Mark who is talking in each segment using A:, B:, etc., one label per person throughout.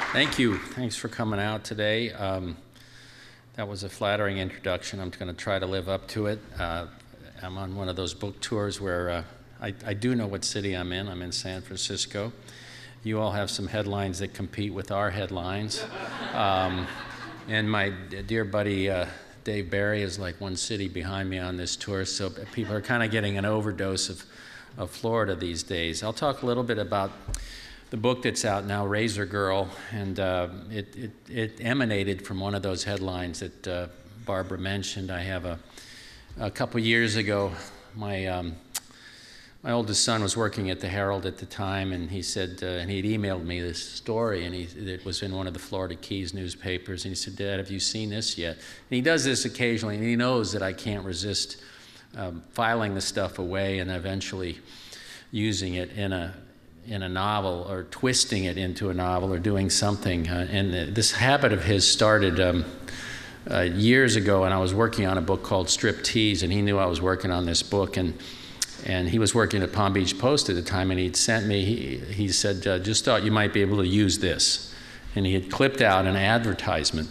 A: Thank you. Thanks for coming out today. That was a flattering introduction. I'm going to try to live up to it. I'm on one of those book tours where I do know what city I'm in. I'm in San Francisco. You all have some headlines that compete with our headlines. And my dear buddy Dave Barry is like one city behind me on this tour, so people are kind of getting an overdose of Florida these days. I'll talk a little bit about the book that's out now, Razor Girl, and it emanated from one of those headlines that Barbara mentioned. I have a couple years ago, my oldest son was working at the Herald at the time, and he said, and he'd emailed me this story, and it was in one of the Florida Keys newspapers, and he said, "Dad, have you seen this yet?" And he does this occasionally, and he knows that I can't resist filing the stuff away and eventually using it in a novel or twisting it into a novel or doing something. And this habit of his started years ago, and I was working on a book called Striptease, and he knew I was working on this book, and he was working at Palm Beach Post at the time, and he'd sent me, he said, "Just thought you might be able to use this." And he had clipped out an advertisement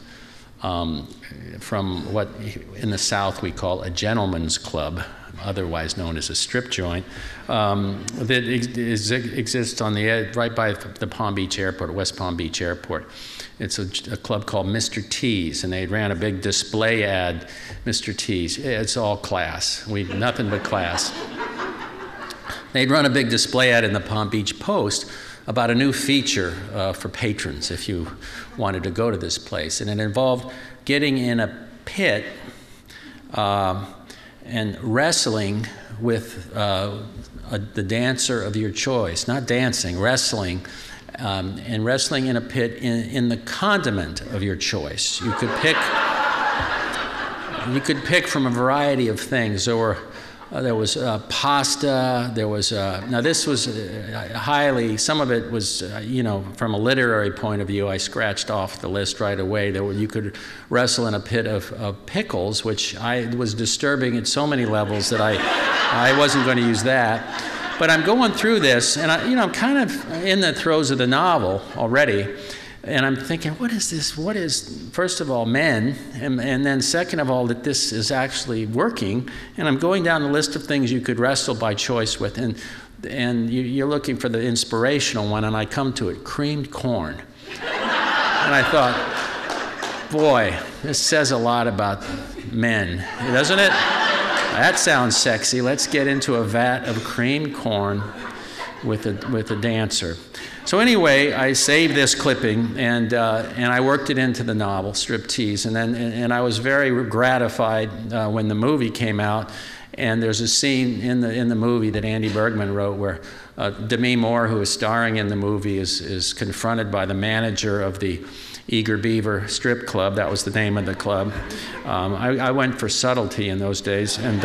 A: from what in the South we call a gentleman's club, otherwise known as a strip joint, that exists on the edge, right by the Palm Beach Airport, West Palm Beach Airport. It's a club called Mr. T's, and they ran a big display ad, Mr. T's. It's all class. Nothing but class. They'd run a big display ad in the Palm Beach Post about a new feature for patrons if you wanted to go to this place. And it involved getting in a pit and wrestling with the dancer of your choice. Not dancing, wrestling. And wrestling in a pit in the condiment of your choice. You could pick from a variety of things. There was pasta, there was, now this was some of it was, from a literary point of view, I scratched off the list right away. You could wrestle in a pit of pickles, which was disturbing at so many levels that I wasn't going to use that. But I'm going through this, and I'm kind of in the throes of the novel already, and I'm thinking, what is this? What is, first of all, men, and then second of all, that this is actually working. And I'm going down the list of things you could wrestle by choice with, and you're looking for the inspirational one, and I come to it, creamed corn. And I thought, boy, this says a lot about men, doesn't it? That sounds sexy. Let's get into a vat of creamed corn with a dancer. So anyway, I saved this clipping and I worked it into the novel Striptease, and I was very gratified when the movie came out. And there's a scene in the movie that Andy Bergman wrote where Demi Moore, who is starring in the movie, is confronted by the manager of the Eager Beaver Strip Club. That was the name of the club. I went for subtlety in those days, and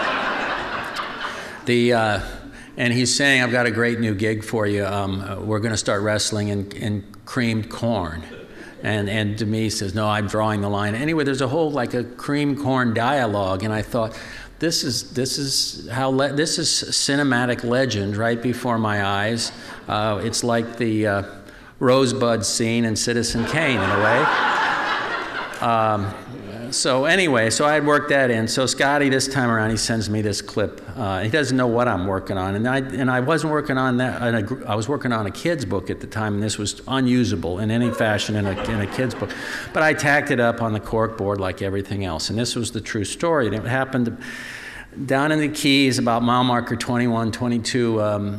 A: and he's saying, "I've got a great new gig for you. We're going to start wrestling in creamed corn." And Demi says, "No, I'm drawing the line." Anyway, there's a whole like a creamed corn dialogue, and I thought, this is cinematic legend right before my eyes. It's like the Rosebud scene in Citizen Kane in a way. So anyway, so I had worked that in. So Scotty, this time around, he sends me this clip. He doesn't know what I'm working on, and I wasn't working on that. I was working on a kid's book at the time, and this was unusable in any fashion in a kid's book. But I tacked it up on the corkboard like everything else, and this was the true story. And it happened down in the Keys, about mile marker 21, 22,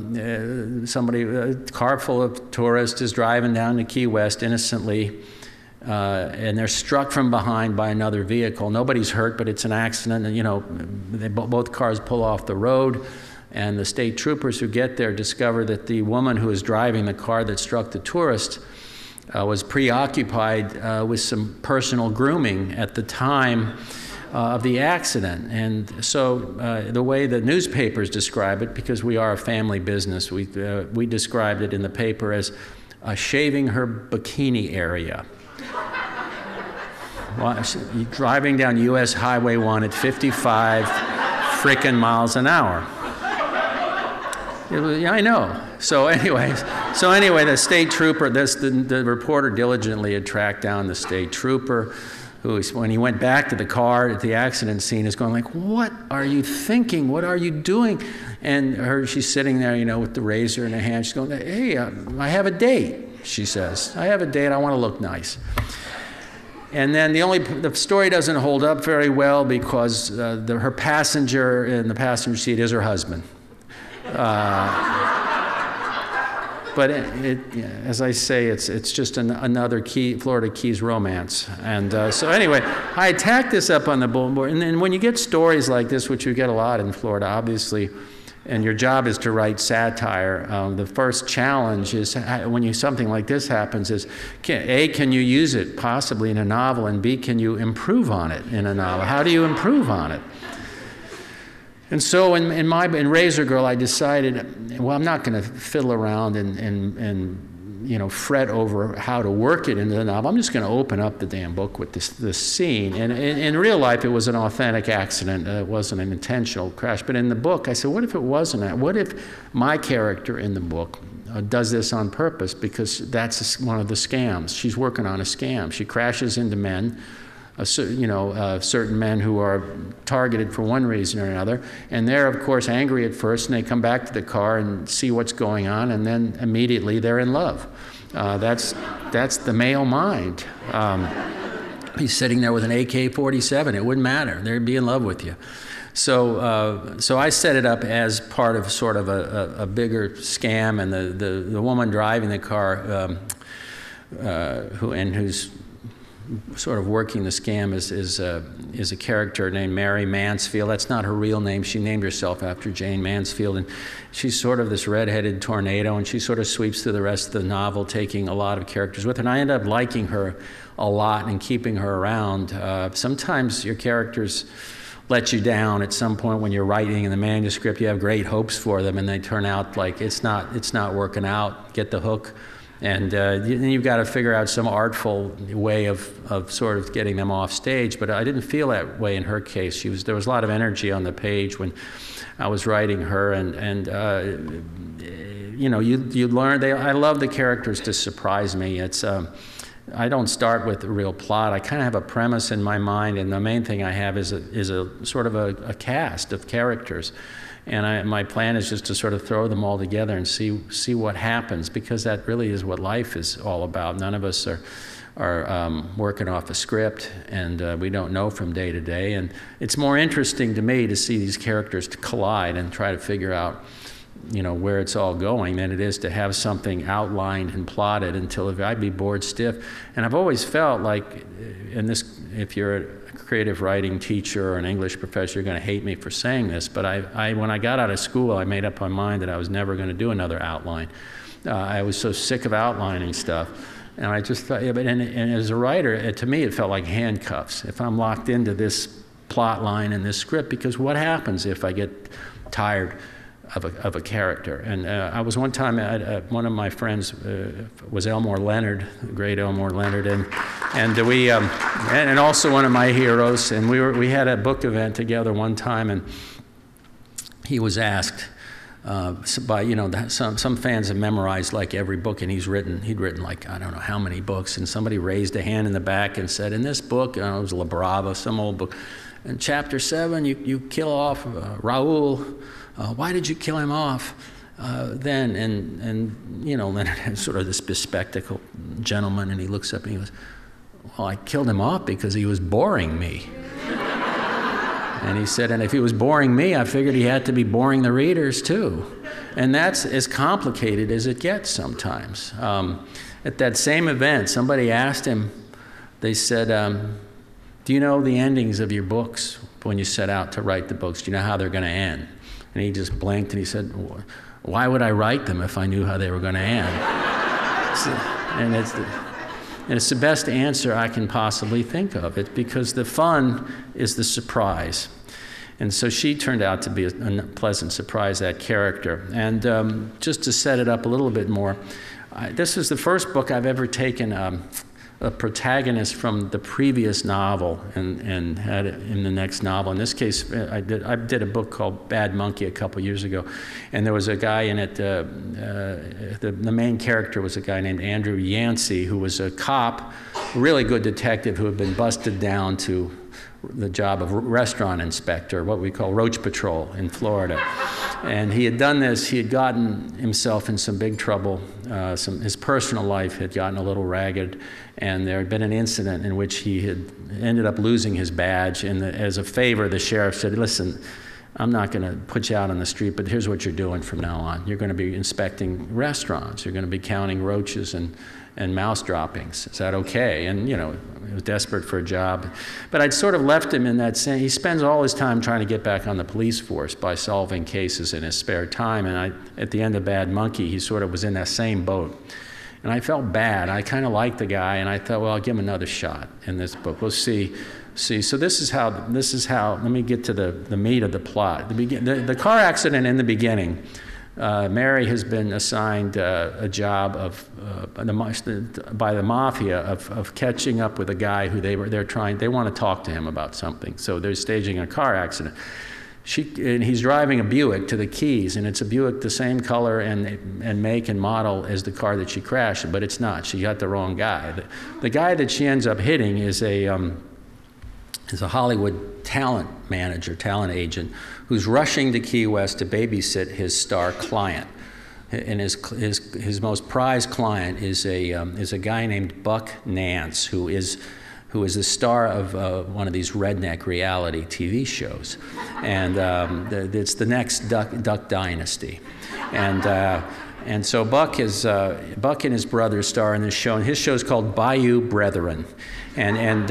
A: a car full of tourists is driving down to Key West innocently, and they're struck from behind by another vehicle. Nobody's hurt, but it's an accident, and both cars pull off the road, and the state troopers who get there discover that the woman who was driving the car that struck the tourist was preoccupied with some personal grooming at the time of the accident. And so the way the newspapers describe it, because we are a family business, we described it in the paper as shaving her bikini area. Driving down US Highway 1 at 55 frickin' miles an hour. Yeah, I know. So anyway, the state trooper, the reporter diligently had tracked down the state trooper, who, when he went back to the car at the accident scene, is going like, "What are you thinking? What are you doing?" And she's sitting there, you know, with the razor in her hand. She's going, "Hey, I have a date," she says. "I have a date. I want to look nice." And then the story doesn't hold up very well because her passenger in the passenger seat is her husband. But as I say, it's just another Florida Keys romance. And so anyway, I tacked this up on the bulletin board. And then when you get stories like this, which you get a lot in Florida, obviously, and your job is to write satire, the first challenge is when something like this happens is, can you use it possibly in a novel, and B, can you improve on it in a novel? How do you improve on it? And so in Razor Girl, I decided, well, I'm not going to fiddle around and you know, fret over how to work it into the novel. I'm just going to open up the damn book with this scene. And in real life, it was an authentic accident. It wasn't an intentional crash. But in the book, I said, what if it wasn't that? What if my character in the book does this on purpose? Because that's one of the scams. She's working on a scam. She crashes into men. Certain men who are targeted for one reason or another, and they're of course angry at first, and they come back to the car and see what's going on, and then immediately they're in love. That's the male mind. He's sitting there with an AK-47. It wouldn't matter. They'd be in love with you. So I set it up as part of sort of a bigger scam, and the woman driving the car, who's sort of working the scam is a character named Mary Mansfield. That's not her real name. She named herself after Jane Mansfield, and she's sort of this red-headed tornado, and she sort of sweeps through the rest of the novel, taking a lot of characters with her. And I end up liking her a lot and keeping her around. Sometimes your characters let you down at some point when you're writing in the manuscript. You have great hopes for them, and they turn out like it's not working out. Get the hook. And then you've got to figure out some artful way of sort of getting them off stage. But I didn't feel that way in her case. There was a lot of energy on the page when I was writing her, and you know, you learn. I love the characters to surprise me. I don't start with a real plot. I kind of have a premise in my mind, and the main thing I have is a sort of a cast of characters. And my plan is just to sort of throw them all together and see what happens, because that really is what life is all about. None of us are working off a script, and we don't know from day to day. And it's more interesting to me to see these characters collide and try to figure out, you know, where it's all going than it is to have something outlined and plotted until I'd be bored stiff. And I've always felt like, if you're a creative writing teacher or an English professor, you're going to hate me for saying this, but when I got out of school, I made up my mind that I was never going to do another outline. I was so sick of outlining stuff. And I just thought, yeah, and as a writer, to me, it felt like handcuffs. If I'm locked into this plot line and this script, because what happens if I get tired of a character? And I was one time one of my friends was Elmore Leonard, the great Elmore Leonard, and also one of my heroes. And we had a book event together one time, and he was asked by, you know, some fans have memorized like every book, and he'd written like I don't know how many books, and somebody raised a hand in the back and said, in this book, it was La Brava, some old book, in chapter 7 you kill off Raoul. Why did you kill him off then? And you know, Leonard had sort of this bespectacled gentleman, and he looks up and he goes, well, I killed him off because he was boring me. And he said, and if he was boring me, I figured he had to be boring the readers too. And that's as complicated as it gets sometimes. At that same event, somebody asked him, they said, do you know the endings of your books when you set out to write the books? Do you know how they're going to end? And he just blinked and he said, why would I write them if I knew how they were going to end? And it's the best answer I can possibly think of. It's because the fun is the surprise. And so she turned out to be a pleasant surprise, that character. And just to set it up a little bit more, this is the first book I've ever taken a a protagonist from the previous novel and had it in the next novel. In this case, I did a book called Bad Monkey a couple years ago, and there was a guy in it, the main character was a guy named Andrew Yancey, who was a cop, a really good detective who had been busted down to the job of restaurant inspector, what we call roach patrol in Florida. And he had done this, he had gotten himself in some big trouble. His personal life had gotten a little ragged, and there had been an incident in which he had ended up losing his badge. And as a favor, the sheriff said, listen, I'm not going to put you out on the street, but here's what you're doing from now on. You're going to be inspecting restaurants. You're going to be counting roaches and mouse droppings. Is that okay? And, you know, he was desperate for a job. But I'd sort of left him in that sense. He spends all his time trying to get back on the police force by solving cases in his spare time. And at the end of Bad Monkey, he sort of was in that same boat. And I felt bad. I kind of liked the guy, and I thought, well, I'll give him another shot in this book. We'll see. So this is how, let me get to the meat of the plot. The car accident in the beginning, Mary has been assigned a job by the mafia of catching up with a guy who they want to talk to him about something. So they're staging a car accident. And he's driving a Buick to the Keys, and it's a Buick the same color and make and model as the car that she crashed, but it's not. She got the wrong guy. The guy that she ends up hitting is a Hollywood talent manager, talent agent, who's rushing to Key West to babysit his star client. And his most prized client is a guy named Buck Nance, who is the star of one of these redneck reality TV shows. And it's the next Duck Dynasty. And so Buck and his brother star in this show, and his show is called Bayou Brethren. And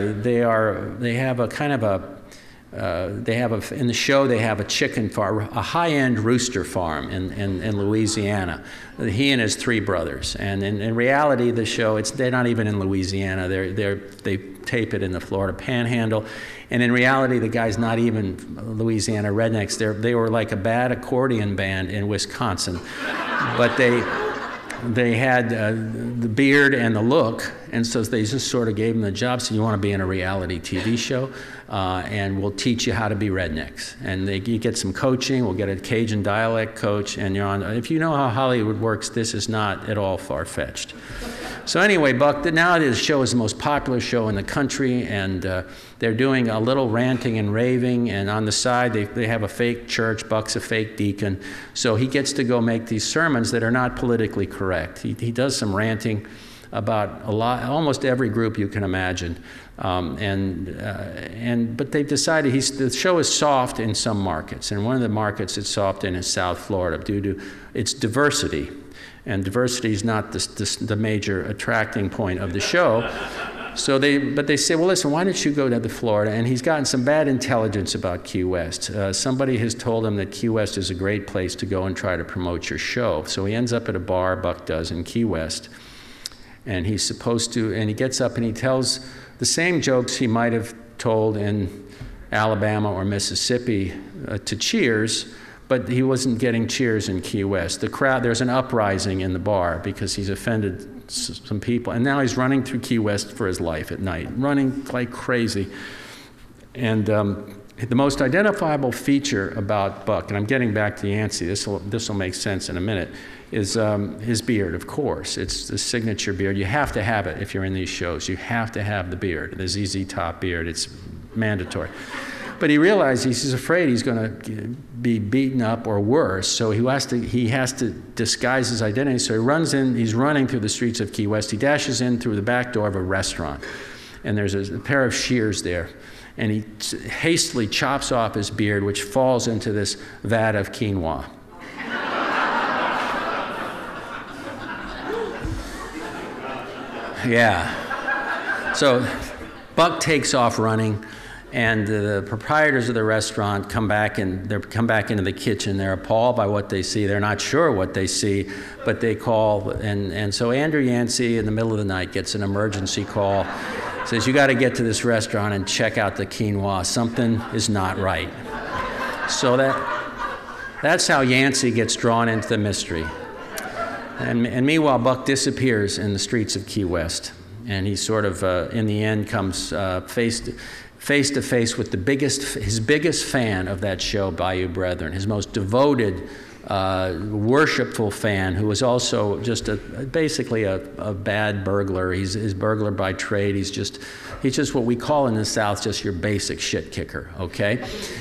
A: in the show they have a chicken farm, a high-end rooster farm in Louisiana. He and his three brothers. And in reality, the show, they're not even in Louisiana. They tape it in the Florida Panhandle. And in reality, the guy's not even Louisiana rednecks. They were like a bad accordion band in Wisconsin, but they had the beard and the look, and so they just sort of gave him the job. So you want to be in a reality TV show, and we'll teach you how to be rednecks. And you get some coaching. We'll get a Cajun dialect coach, and you're on. If you know how Hollywood works, this is not at all far-fetched. So anyway, Buck, now the show is the most popular show in the country, and they're doing a little ranting and raving, and on the side they have a fake church. Buck's a fake deacon, so he gets to go make these sermons that are not politically correct. He does some ranting about almost every group you can imagine, but they've decided the show is soft in some markets, and one of the markets it's soft in is South Florida due to its diversity. And diversity is not the major attracting point of the show. But they say, well, listen, why don't you go to Florida? And he's gotten some bad intelligence about Key West. Somebody has told him that Key West is a great place to go and try to promote your show. So he ends up at a bar, Buck does, in Key West. And he's supposed to, and he gets up and he tells the same jokes he might have told in Alabama or Mississippi to cheers, but he wasn't getting cheers in Key West. The crowd, there's an uprising in the bar because he's offended some people. And now he's running through Key West for his life at night, running like crazy. And the most identifiable feature about Buck, and I'm getting back to Yancey, this will make sense in a minute, is his beard, of course. It's the signature beard. You have to have it if you're in these shows. You have to have the beard, the ZZ Top beard. It's mandatory. But he realizes he's afraid he's going to be beaten up or worse, so he has to disguise his identity. So he's running through the streets of Key West. He dashes in through the back door of a restaurant, and there's a pair of shears there. And he hastily chops off his beard, which falls into this vat of quinoa. Yeah. So Buck takes off running. And the proprietors of the restaurant come back into the kitchen. They're appalled by what they see. They're not sure what they see, but they call. And so Andrew Yancey, in the middle of the night, gets an emergency call. Says, you got to get to this restaurant and check out the quinoa. Something is not right. So that's how Yancey gets drawn into the mystery. And meanwhile, Buck disappears in the streets of Key West. And he sort of, in the end, comes face to face with his biggest fan of that show, Bayou Brethren, his most devoted, worshipful fan, who was also just basically a bad burglar. He's burglar by trade. He's just what we call in the South just your basic shit kicker, okay?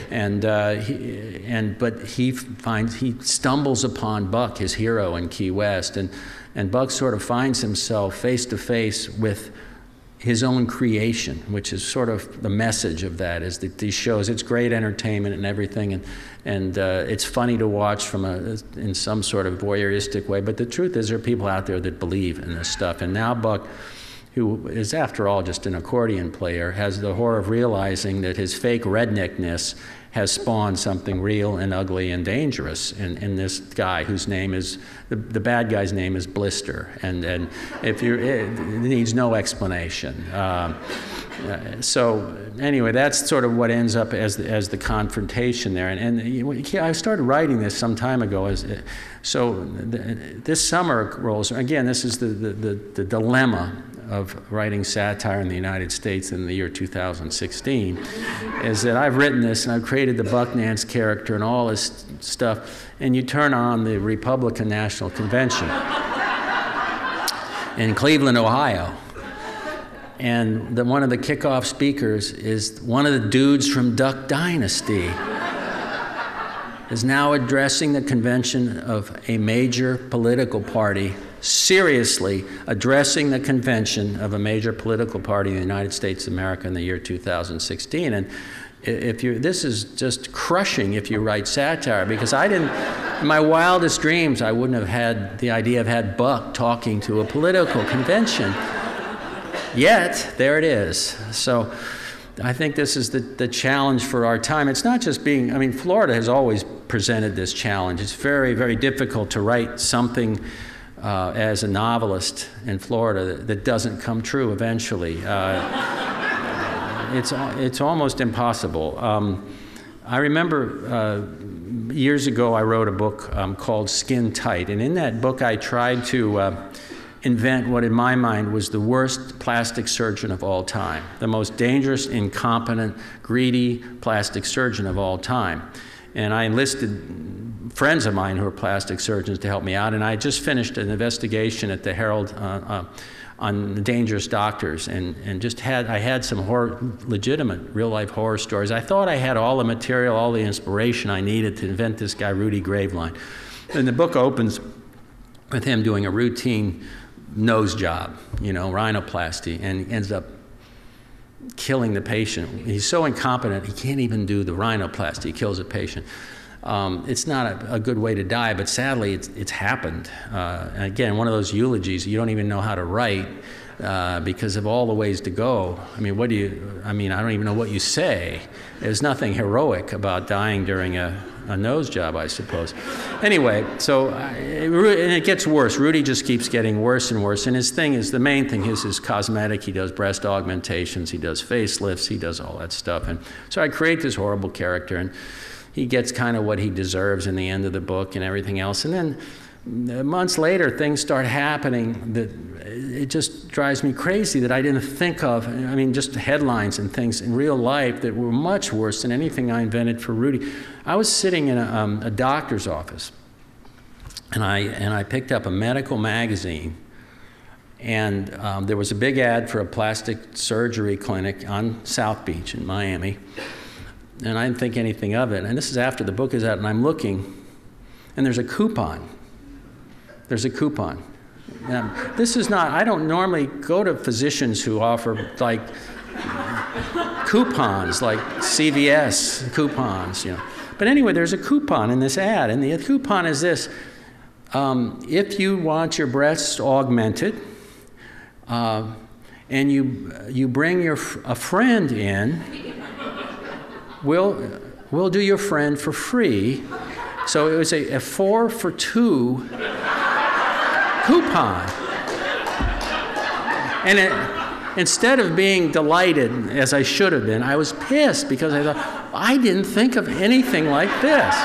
A: But he stumbles upon Buck, his hero in Key West, and Buck sort of finds himself face to face with his own creation, which is sort of the message of that, is that these shows, it's great entertainment and everything, and it's funny to watch in some sort of voyeuristic way, but the truth is there are people out there that believe in this stuff. And now Buck, who is after all just an accordion player, has the horror of realizing that his fake redneckness has spawned something real and ugly and dangerous in this guy whose name is, the bad guy's name is Blister, and it needs no explanation. So anyway, that's sort of what ends up as the confrontation there. And I started writing this some time ago. This summer rolls, again, this is the dilemma of writing satire in the United States in the year 2016, is that I've written this and I've created the Buck Nance character and all this stuff, and you turn on the Republican National Convention in Cleveland, Ohio, and one of the kickoff speakers is one of the dudes from Duck Dynasty, is now addressing the convention of a major political party, seriously addressing the convention of a major political party in the United States of America in the year 2016. And this is just crushing if you write satire, because in my wildest dreams, I wouldn't have had the idea of had Buck talking to a political convention. Yet, there it is. So I think this is the challenge for our time. It's not just Florida has always presented this challenge. It's very, very difficult to write something as a novelist in Florida that doesn't come true eventually. It's almost impossible. I remember years ago I wrote a book called Skin Tight, and in that book I tried to invent what in my mind was the worst plastic surgeon of all time, the most dangerous, incompetent, greedy plastic surgeon of all time. And I enlisted friends of mine who are plastic surgeons to help me out, and I just finished an investigation at the Herald on dangerous doctors, and I had some legitimate real-life horror stories. I thought I had all the material, all the inspiration I needed to invent this guy, Rudy Graveline. And the book opens with him doing a routine nose job, rhinoplasty, and he ends up killing the patient. He's so incompetent, he can't even do the rhinoplasty. He kills a patient. It's not a good way to die, but sadly, it's happened. And again, one of those eulogies you don't even know how to write because of all the ways to go. I don't even know what you say. There's nothing heroic about dying during a nose job, I suppose. Anyway, and it gets worse. Rudy just keeps getting worse and worse. And the main thing is his cosmetic. He does breast augmentations, he does facelifts, he does all that stuff. And so I create this horrible character, and he gets kind of what he deserves in the end of the book and everything else. And then months later, things start happening that it just drives me crazy that I didn't think of. Just headlines and things in real life that were much worse than anything I invented for Rudy. I was sitting in a doctor's office, and I picked up a medical magazine, and there was a big ad for a plastic surgery clinic on South Beach in Miami. And I didn't think anything of it. And this is after the book is out, and I'm looking, and there's a coupon. There's a coupon. Now, this is not, I don't normally go to physicians who offer coupons, like CVS coupons, But anyway, there's a coupon in this ad, and the coupon is this. If you want your breasts augmented, and you bring a friend in, we'll do your friend for free. So it was a 4 for 2 coupon. And instead of being delighted, as I should have been, I was pissed because I thought, I didn't think of anything like this.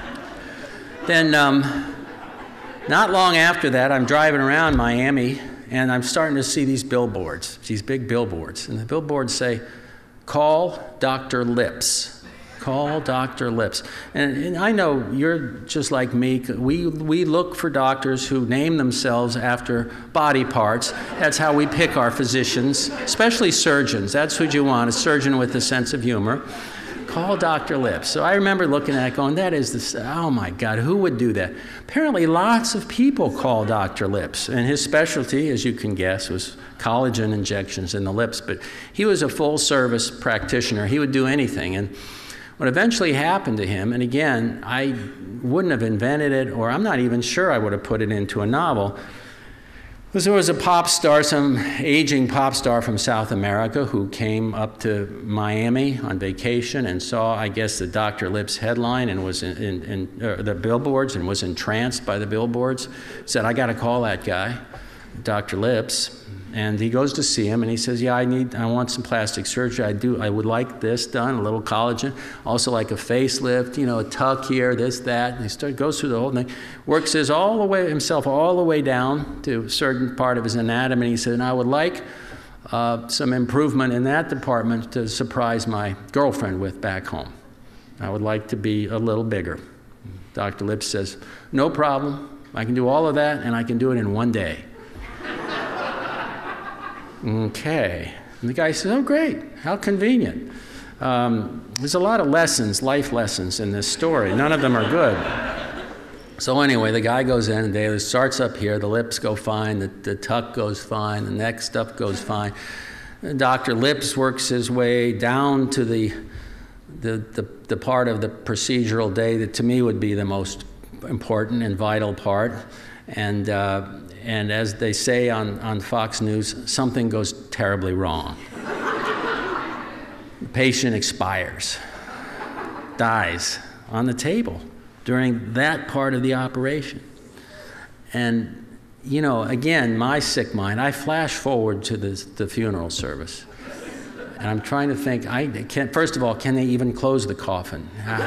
A: Then, not long after that, I'm driving around Miami And I'm starting to see these billboards, these big billboards. And the billboards say, "Call Dr. Lips." Call Dr. Lips. And I know you're just like me. We look for doctors who name themselves after body parts. That's how we pick our physicians, especially surgeons. That's who you want, a surgeon with a sense of humor. Call Dr. Lips. So I remember looking at it going, that is this, oh my God, who would do that? Apparently lots of people call Dr. Lips. And his specialty, as you can guess, was collagen injections in the lips. But he was a full-service practitioner. He would do anything. And what eventually happened to him, and again, I wouldn't have invented it, or I'm not even sure I would have put it into a novel, was there was a pop star, some aging pop star from South America who came up to Miami on vacation and saw, I guess, the Dr. Lips headline and was in the billboards and was entranced by the billboards. Said, "I got to call that guy, Dr. Lips." And he goes to see him, and he says, "Yeah, I want some plastic surgery. I would like this done, a little collagen, also like a facelift, you know, a tuck here, this, that." And he goes through the whole thing, works himself all the way down to a certain part of his anatomy. And he said, "And I would like some improvement in that department to surprise my girlfriend with back home. I would like to be a little bigger." Dr. Lips says, "No problem. I can do all of that, and I can do it in one day." Okay. And the guy says, "Oh, great. How convenient." There's a lot of lessons, life lessons in this story. None of them are good. So anyway, the guy goes in and he starts up here. The lips go fine. The tuck goes fine. The neck stuff goes fine. Dr. Lips works his way down to the part of the procedural day that to me would be the most important and vital part. And as they say on Fox News, something goes terribly wrong. The patient expires, dies on the table during that part of the operation. And, you know, again, my sick mind, I flash forward to the funeral service. And I'm trying to think, first of all, can they even close the coffin?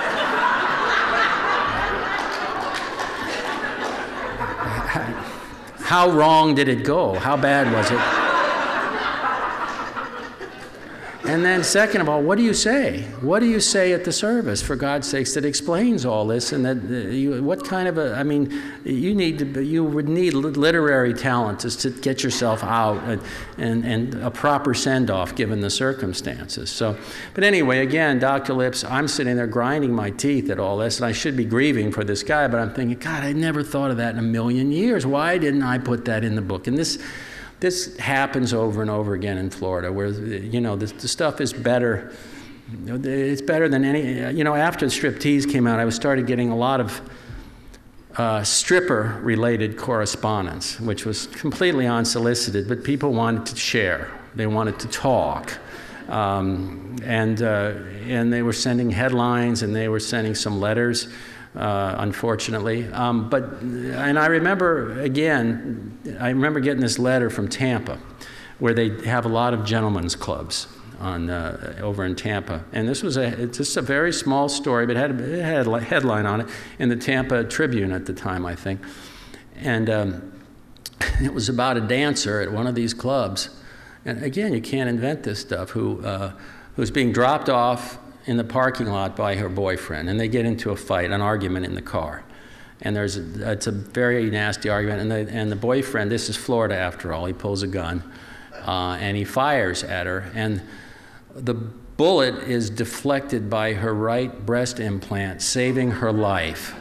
A: How wrong did it go? How bad was it? And then second of all, what do you say? What do you say at the service, for God's sakes, that explains all this? And that what kind of a, I mean, you would need literary talent to get yourself out and a proper send-off given the circumstances. So, but anyway, again, Dr. Lips, I'm sitting there grinding my teeth at all this, and I should be grieving for this guy, but I'm thinking, God, I never thought of that in a million years. Why didn't I put that in the book? And this happens over and over again in Florida, where, you know, the stuff is better. It's better than any, you know, after Striptease came out, I started getting a lot of stripper-related correspondence, which was completely unsolicited, but people wanted to share. They wanted to talk. And they were sending headlines, and they were sending some letters. Unfortunately. And I remember, again, getting this letter from Tampa, where they have a lot of gentlemen's clubs over in Tampa. And this was just a very small story, but it had a headline on it in the Tampa Tribune at the time, I think. And it was about a dancer at one of these clubs. And again, you can't invent this stuff, who's being dropped off in the parking lot by her boyfriend, and they get into a fight, an argument in the car. And it's a very nasty argument, and the boyfriend, this is Florida after all, he pulls a gun, and he fires at her, and the bullet is deflected by her right breast implant, saving her life.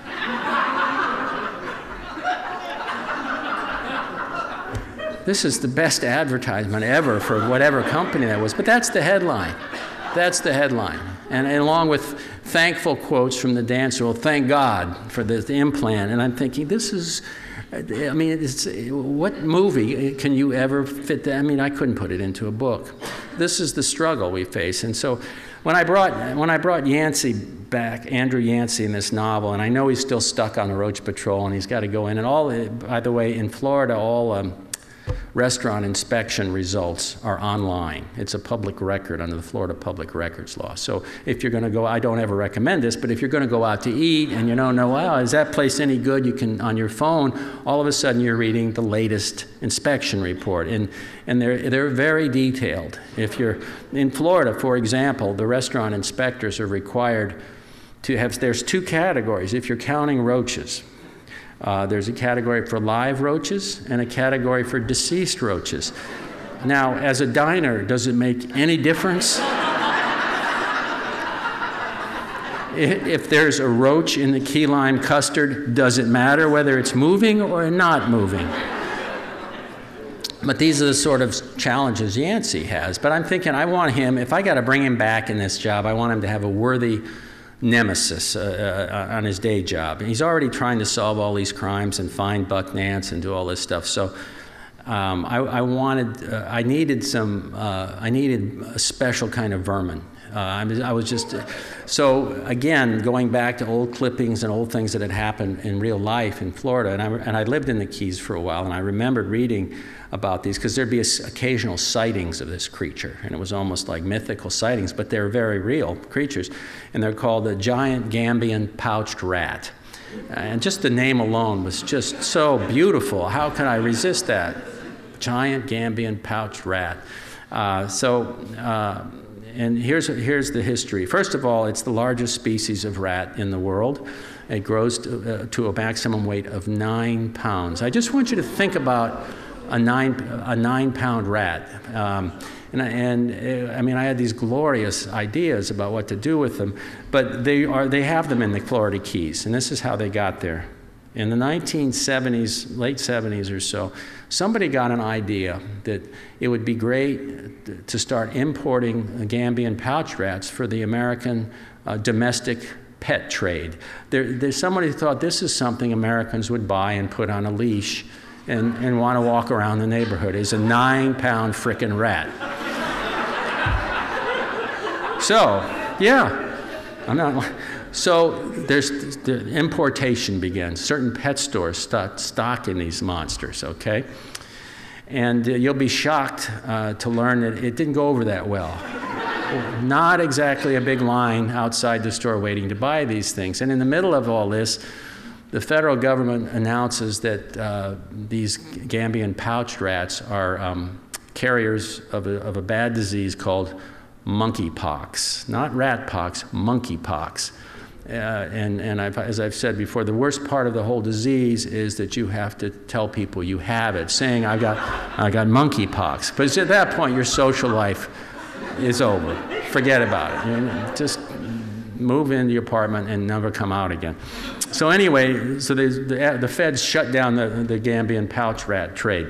A: This is the best advertisement ever for whatever company that was, but that's the headline. That's the headline. And along with thankful quotes from the dancer, well, thank God for the implant. And I'm thinking, this is, I mean, what movie can you ever fit that? I mean, I couldn't put it into a book. This is the struggle we face. And so when I brought Yancey back, Andrew Yancey, in this novel, and I know he's still stuck on the Roach Patrol, and he's got to go in, and all, by the way, in Florida, all restaurant inspection results are online. It's a public record under the Florida Public Records Law. So if you're going to go, I don't ever recommend this, but if you're going to go out to eat and you don't know, well, is that place any good? You can, on your phone, all of a sudden you're reading the latest inspection report. And they're very detailed. If you're in Florida, for example, the restaurant inspectors are required to have, there's two categories if you're counting roaches. There's a category for live roaches and a category for deceased roaches. Now, as a diner, does it make any difference? If there's a roach in the key lime custard, does it matter whether it's moving or not moving? But these are the sort of challenges Yancey has. But I'm thinking, I want him, if I got to bring him back in this job, I want him to have a worthy nemesis on his day job. And he's already trying to solve all these crimes and find Buck Nance and do all this stuff. So I needed a special kind of vermin. So again, going back to old clippings and old things that had happened in real life in Florida, and I lived in the Keys for a while, and I remembered reading about these, because there'd be occasional sightings of this creature, and it was almost like mythical sightings, but they're very real creatures, and they're called the giant Gambian pouched rat. And just the name alone was just so beautiful. How can I resist that? Giant Gambian pouched rat. And here's the history. First of all, it's the largest species of rat in the world. It grows to a maximum weight of 9 pounds. I just want you to think about a 9-pound rat. I mean, I had these glorious ideas about what to do with them, but they have them in the Florida Keys, and this is how they got there. In the 1970s, late 70s or so, somebody got an idea that it would be great to start importing Gambian pouch rats for the American domestic pet trade. There's somebody who thought this is something Americans would buy and put on a leash and want to walk around the neighborhood. Is a 9-pound frickin' rat. So, yeah, I'm not. So the importation begins. Certain pet stores start stocking these monsters, okay? And you'll be shocked to learn that it didn't go over that well. Not exactly a big line outside the store waiting to buy these things. And in the middle of all this, the federal government announces that these Gambian pouched rats are carriers of a bad disease called monkeypox. Not rat pox, monkeypox. As I've said before, the worst part of the whole disease is that you have to tell people you have it, saying I got monkeypox. But at that point, your social life is over. Forget about it. Just move into your apartment and never come out again. So anyway, so the feds shut down the Gambian pouch rat trade.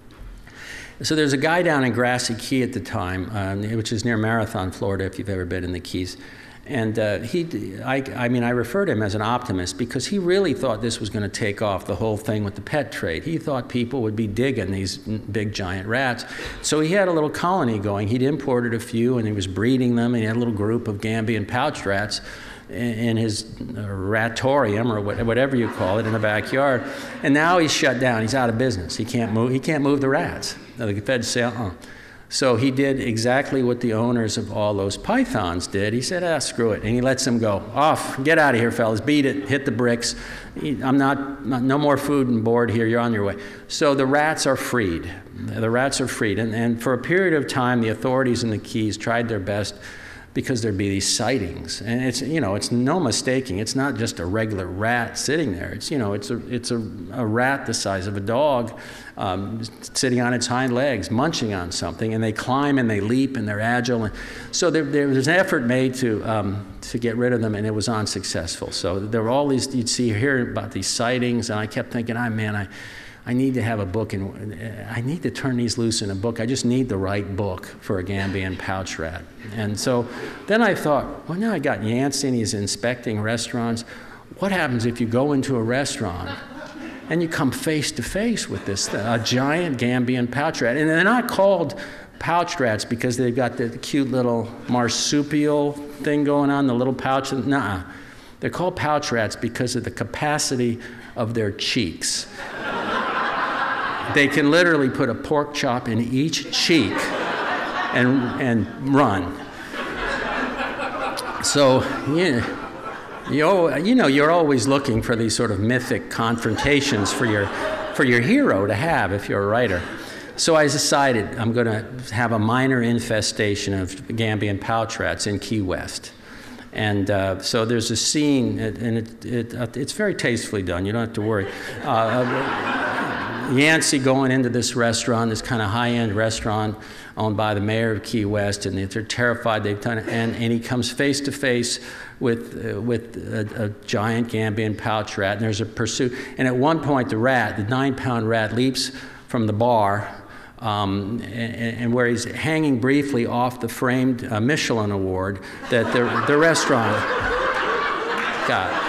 A: So there's a guy down in Grassy Key at the time, which is near Marathon, Florida, if you've ever been in the Keys. And I refer to him as an optimist because he really thought this was going to take off, the whole thing with the pet trade. He thought people would be digging these big giant rats. So he had a little colony going. He'd imported a few and he was breeding them, and he had a little group of Gambian pouched rats in his ratorium, or whatever you call it, in the backyard. And now he's shut down. He's out of business. He can't move the rats. The feds say, So he did exactly what the owners of all those pythons did. He said, screw it, and he lets them go. Off, get out of here, fellas, beat it, hit the bricks. No more food and board here, you're on your way. So the rats are freed. The rats are freed, and for a period of time, the authorities in the Keys tried their best, because there'd be these sightings, and it's no mistaking. It's not just a regular rat sitting there. It's a rat the size of a dog, sitting on its hind legs, munching on something, and they climb and they leap and they're agile. And so there was an effort made to get rid of them, and it was unsuccessful. So there were all these, you'd hear about these sightings, and I kept thinking, I need to have a book, and I need to turn these loose in a book. I just need the right book for a Gambian pouch rat. And so then I thought, well, now I got Yancey, and he's inspecting restaurants. What happens if you go into a restaurant and you come face to face with a giant Gambian pouch rat? And they're not called pouch rats because they've got the cute little marsupial thing going on, the little pouch. Nuh-uh. They're called pouch rats because of the capacity of their cheeks. they can literally put a pork chop in each cheek and run. So, you're always looking for these sort of mythic confrontations for your hero to have if you're a writer. So I decided I'm going to have a minor infestation of Gambian pouch rats in Key West. And so there's a scene, and it's very tastefully done. You don't have to worry. Yancey going into this restaurant, this kind of high-end restaurant owned by the mayor of Key West, and they're terrified they've done it. And he comes face to face with a giant Gambian pouch rat, and there's a pursuit. And at one point, the 9-pound rat, leaps from the bar, and where he's hanging briefly off the framed Michelin award that the restaurant got.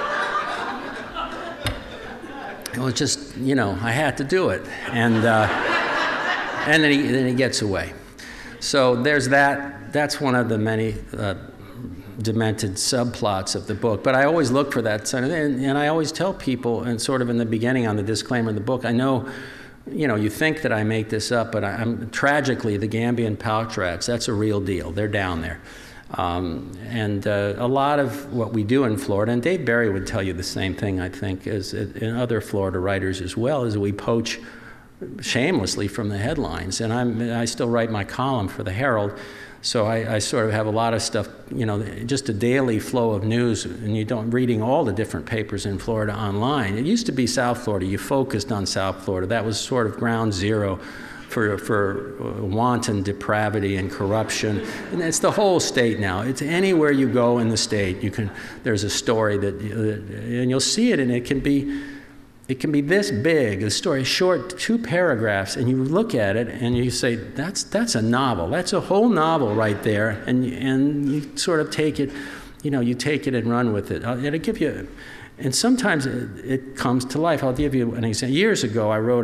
A: It was just, I had to do it, and then he gets away. So there's that. That's one of the many demented subplots of the book. But I always look for that, and I always tell people, and sort of in the beginning on the disclaimer of the book, I know, you think that I make this up, but I'm tragically, the Gambian pouch rats, that's a real deal. They're down there. And a lot of what we do in Florida, and Dave Barry would tell you the same thing, I think, as in other Florida writers as well, is we poach shamelessly from the headlines. And I still write my column for the Herald, so I sort of have a lot of stuff, just a daily flow of news, and you don't reading all the different papers in Florida online. It used to be South Florida. You focused on South Florida. That was sort of ground zero for wanton depravity and corruption. And it's the whole state now. It's anywhere you go in the state, there's a story and you'll see it, and it can be this big, a story, short, 2 paragraphs, and you look at it and you say, that's a novel. That's a whole novel right there, and you sort of take it, you take it and run with it. It'll give you, and sometimes it comes to life. I'll give you an example. Years ago, I wrote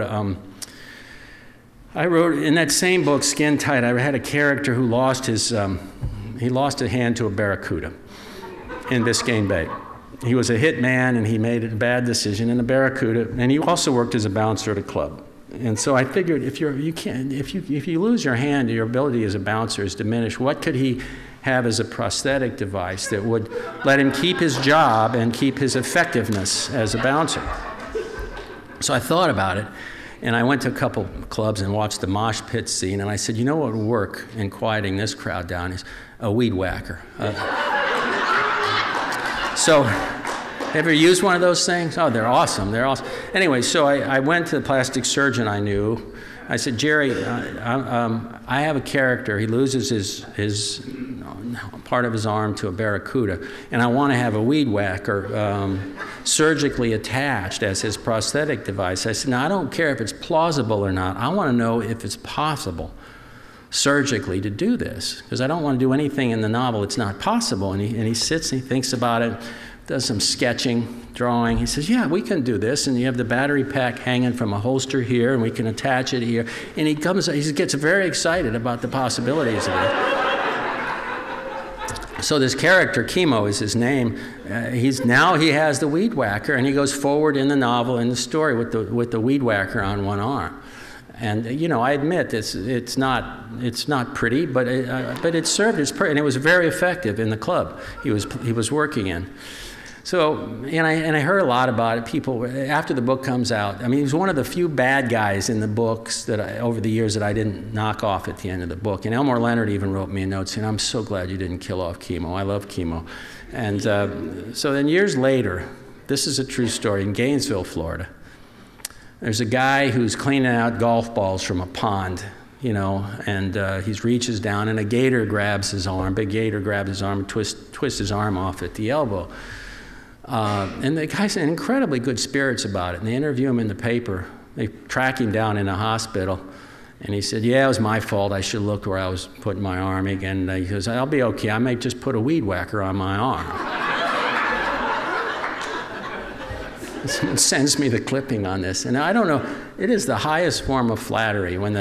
A: in that same book, Skin Tight, I had a character who lost he lost a hand to a barracuda in Biscayne Bay. He was a hit man, and he made a bad decision in a barracuda, and he also worked as a bouncer at a club. And so I figured if you lose your hand, your ability as a bouncer is diminished. What could he have as a prosthetic device that would let him keep his job and keep his effectiveness as a bouncer? So I thought about it. And I went to a couple clubs and watched the mosh pit scene, and I said, what would work in quieting this crowd down is a weed whacker. So, ever used one of those things? Oh, they're awesome. They're awesome. Anyway, so I went to the plastic surgeon I knew. I said, Jerry, I have a character. He loses his part of his arm to a barracuda, and I want to have a weed whacker surgically attached as his prosthetic device. I said, now, I don't care if it's plausible or not. I want to know if it's possible surgically to do this, because I don't want to do anything in the novel it's not possible. And he sits and he thinks about it, does some sketching, drawing. He says, yeah, we can do this, and you have the battery pack hanging from a holster here, and we can attach it here. And he gets very excited about the possibilities of it. So this character, Chemo is his name, he has the weed whacker, and he goes forward in the novel, in the story, with the weed whacker on one arm. And I admit it's not pretty, but it served its purpose, and it was very effective in the club he was working in. So, and I heard a lot about it. People, after the book comes out, I mean, he was one of the few bad guys in the books over the years that I didn't knock off at the end of the book. And Elmore Leonard even wrote me a note saying, I'm so glad you didn't kill off Chemo. I love Chemo. And so then years later, this is a true story, in Gainesville, Florida, there's a guy who's cleaning out golf balls from a pond, and he reaches down, and a gator grabs his arm. Big gator grabs his arm and twists his arm off at the elbow. And the guy's in incredibly good spirits about it. And they interview him in the paper. They track him down in a hospital. And he said, yeah, it was my fault. I should have looked where I was putting my arm again. And he goes, I'll be okay. I may just put a weed whacker on my arm. Someone sends me the clipping on this. And I don't know, it is the highest form of flattery when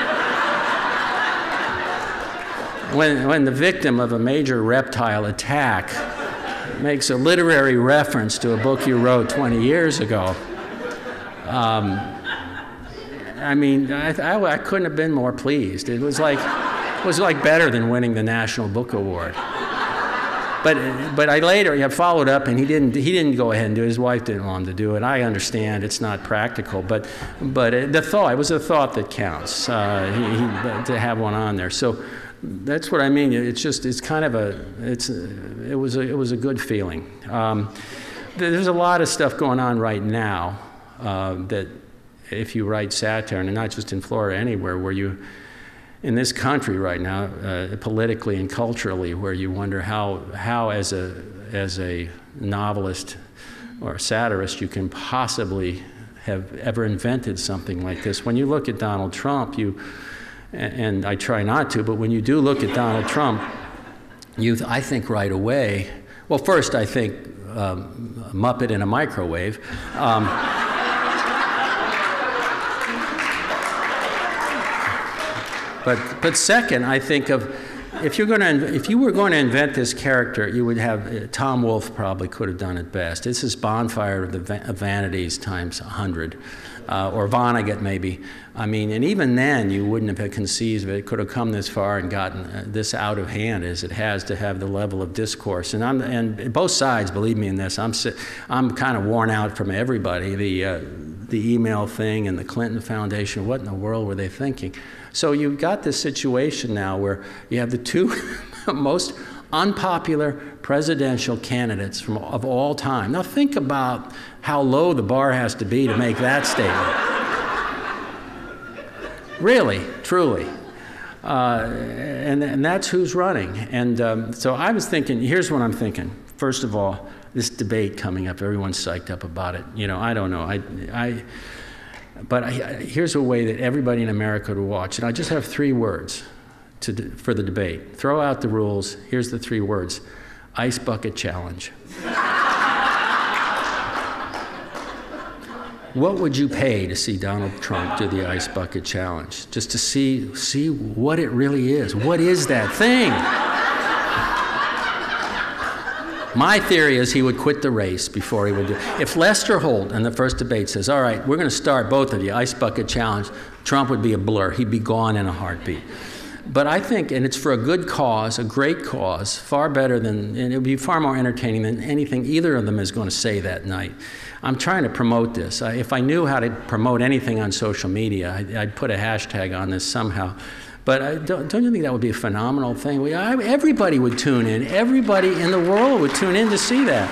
A: the victim of a major reptile attack makes a literary reference to a book you wrote 20 years ago. I mean, I couldn't have been more pleased. It was like better than winning the National Book Award. But I later followed up, and he didn't go ahead and do it. His wife didn't want him to do it. I understand it's not practical, but the thought, it was a thought that counts. To have one on there. So that's what I mean. It's kind of it was a good feeling. There's a lot of stuff going on right now that if you write satire, and not just in Florida, anywhere where you. In this country right now, politically and culturally, where you wonder how as a novelist or a satirist you can possibly have ever invented something like this. When you look at Donald Trump, and I try not to, but when you do look at Donald Trump, I think right away, well, first I think Muppet in a microwave. But second, I think of if you were going to invent this character, you would have Tom Wolfe probably could have done it best. This is Bonfire of the Vanities times 100, or Vonnegut maybe. I mean, and even then you wouldn't have conceived it could have come this far and gotten this out of hand as it has to have the level of discourse. And both sides, believe me in this. I'm kind of worn out from everybody. The email thing and the Clinton Foundation. What in the world were they thinking? So you've got this situation now where you have the two most unpopular presidential candidates of all time. Now think about how low the bar has to be to make that statement. Really, truly. And that's who's running. And so I was thinking, here's what I'm thinking. First of all, this debate coming up, everyone's psyched up about it. You know, I don't know. But here's a way that everybody in America would watch. And I just have 3 words for the debate. Throw out the rules. Here's the 3 words. Ice bucket challenge. What would you pay to see Donald Trump do the ice bucket challenge? Just to see what it really is. What is that thing? My theory is he would quit the race before he would do it. If Lester Holt in the first debate says, all right, we're going to start both of you, ice bucket challenge, Trump would be a blur. He'd be gone in a heartbeat. But I think, and it's for a good cause, a great cause, far better than, and it would be far more entertaining than anything either of them is going to say that night. I'm trying to promote this. If I knew how to promote anything on social media, I'd put a hashtag on this somehow. But don't you think that would be a phenomenal thing? Everybody would tune in. Everybody in the world would tune in to see that.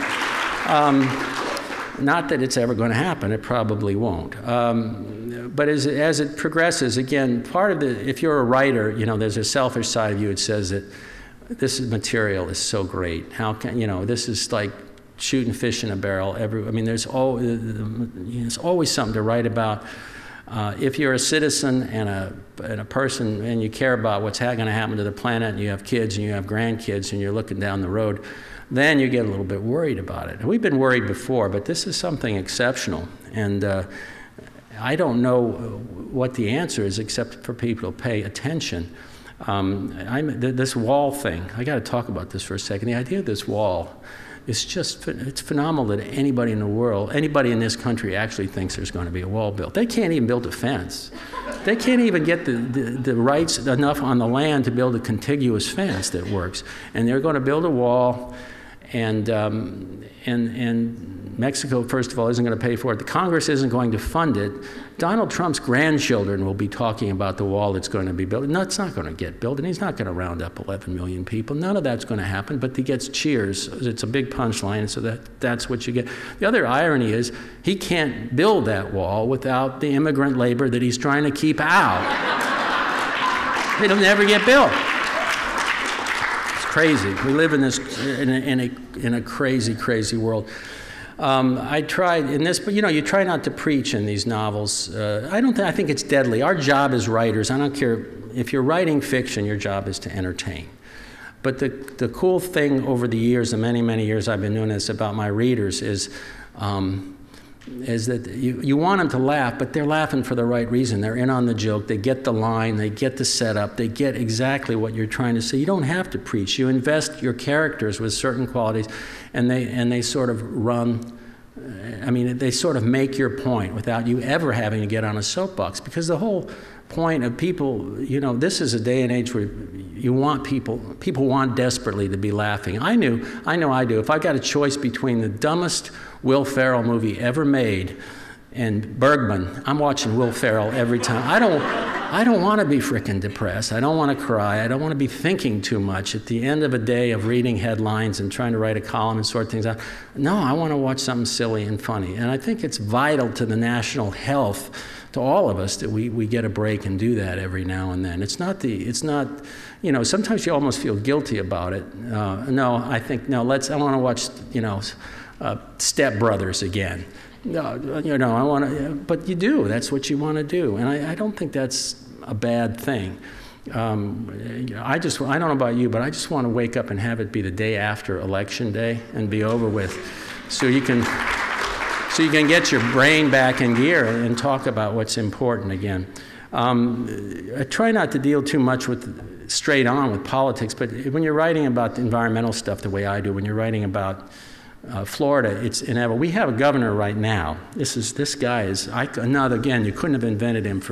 A: Not that it's ever going to happen. It probably won't. But as it progresses, again, part of if you're a writer, you know, there's a selfish side of you that says that this material is so great. How can, you know, this is like shooting fish in a barrel. I mean, there's always something to write about. If you're a citizen and a person and you care about what's going to happen to the planet, and you have kids and you have grandkids and you're looking down the road, then you get a little bit worried about it. And we've been worried before, but this is something exceptional. And I don't know what the answer is except for people to pay attention. This wall thing, I got to talk about this for a second. The idea of this wall is just, it's phenomenal that anybody in the world, anybody in this country actually thinks there's going to be a wall built. They can't even build a fence. They can't even get the rights enough on the land to build a contiguous fence that works. And they're going to build a wall, and Mexico, first of all, isn't going to pay for it. The Congress isn't going to fund it. Donald Trump's grandchildren will be talking about the wall that's going to be built. No, it's not going to get built, and he's not going to round up 11 million people. None of that's going to happen, but he gets cheers. It's a big punchline, so that's what you get. The other irony is he can't build that wall without the immigrant labor that he's trying to keep out. It'll never get built. It's crazy. We live in this in a crazy, crazy world. I tried in this, but you know, you try not to preach in these novels. I think it's deadly. Our job as writers, I don't care if you're writing fiction, your job is to entertain. But the cool thing over the years, the many, many years I've been doing this about my readers is that you want them to laugh, but they're laughing for the right reason. They're in on the joke. They get the line. They get the setup. They get exactly what you're trying to say. You don't have to preach. You invest your characters with certain qualities, and they sort of run
B: I mean, they sort of make your point without you ever having to get on a soapbox, because the whole point of people, you know, this is a day and age where you want people want desperately to be laughing. I know I do. If I got a choice between the dumbest Will Ferrell movie ever made and Bergman, I'm watching Will Ferrell every time. I don't want to be frickin' depressed. I don't want to cry. I don't want to be thinking too much at the end of a day of reading headlines and trying to write a column and sort things out. No, I want to watch something silly and funny. And I think it's vital to the national health, to all of us, that we get a break and do that every now and then. It's not, you know, sometimes you almost feel guilty about it. I want to watch, you know, Step Brothers again. No, you know, I want to, but you do. That's what you want to do, and I don't think that's a bad thing. I don't know about you, but I just want to wake up and have it be the day after Election Day and be over with, so you can get your brain back in gear and talk about what's important again. I try not to deal too much straight on with politics, but when you're writing about the environmental stuff the way I do, when you're writing about Florida, it's inevitable. We have a governor right now. This guy is, again, you couldn't have invented him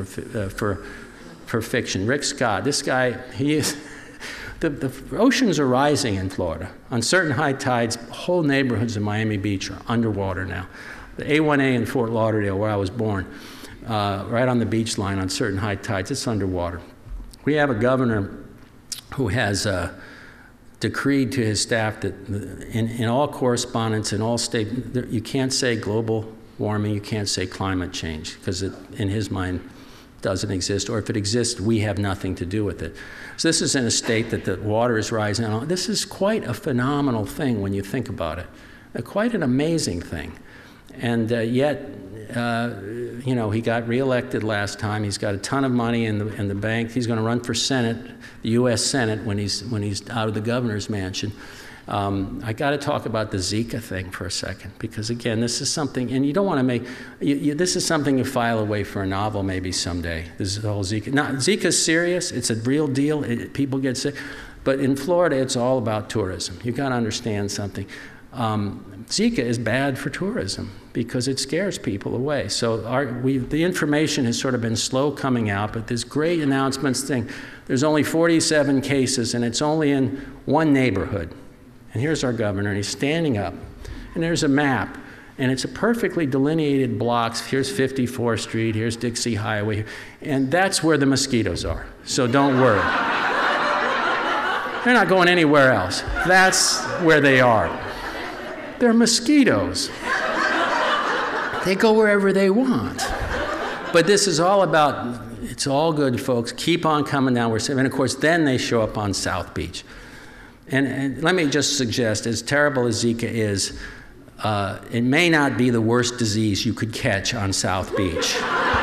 B: for fiction. Rick Scott, this guy, he is, the oceans are rising in Florida. On certain high tides, whole neighborhoods in Miami Beach are underwater now. The A1A in Fort Lauderdale, where I was born, right on the beach line on certain high tides, it's underwater. We have a governor who has decreed to his staff that in all correspondence, in all state, you can't say global warming, you can't say climate change, because it, in his mind, doesn't exist, or if it exists, we have nothing to do with it. So this is in a state that the water is rising. This is quite a phenomenal thing when you think about it, quite an amazing thing. And yet, you know, he got reelected last time. He's got a ton of money in the bank. He's going to run for Senate, the U.S. Senate, when he's out of the governor's mansion. I got to talk about the Zika thing for a second, because again, this is something, and you don't want to make. This is something you file away for a novel maybe someday. This is the whole Zika. Now, Zika's serious. It's a real deal. People get sick, but in Florida, it's all about tourism. You got to understand something. Zika is bad for tourism because it scares people away. So the information has sort of been slow coming out, but this great announcements thing, there's only 47 cases, and it's only in one neighborhood. And here's our governor, and he's standing up, and there's a map, and it's a perfectly delineated blocks. Here's 54th Street, here's Dixie Highway, and that's where the mosquitoes are, so don't worry. They're not going anywhere else. That's where they are. They're mosquitoes. They go wherever they want. But this is all about, it's all good, folks. Keep on coming down. And of course, then they show up on South Beach. And let me just suggest, as terrible as Zika is, it may not be the worst disease you could catch on South Beach.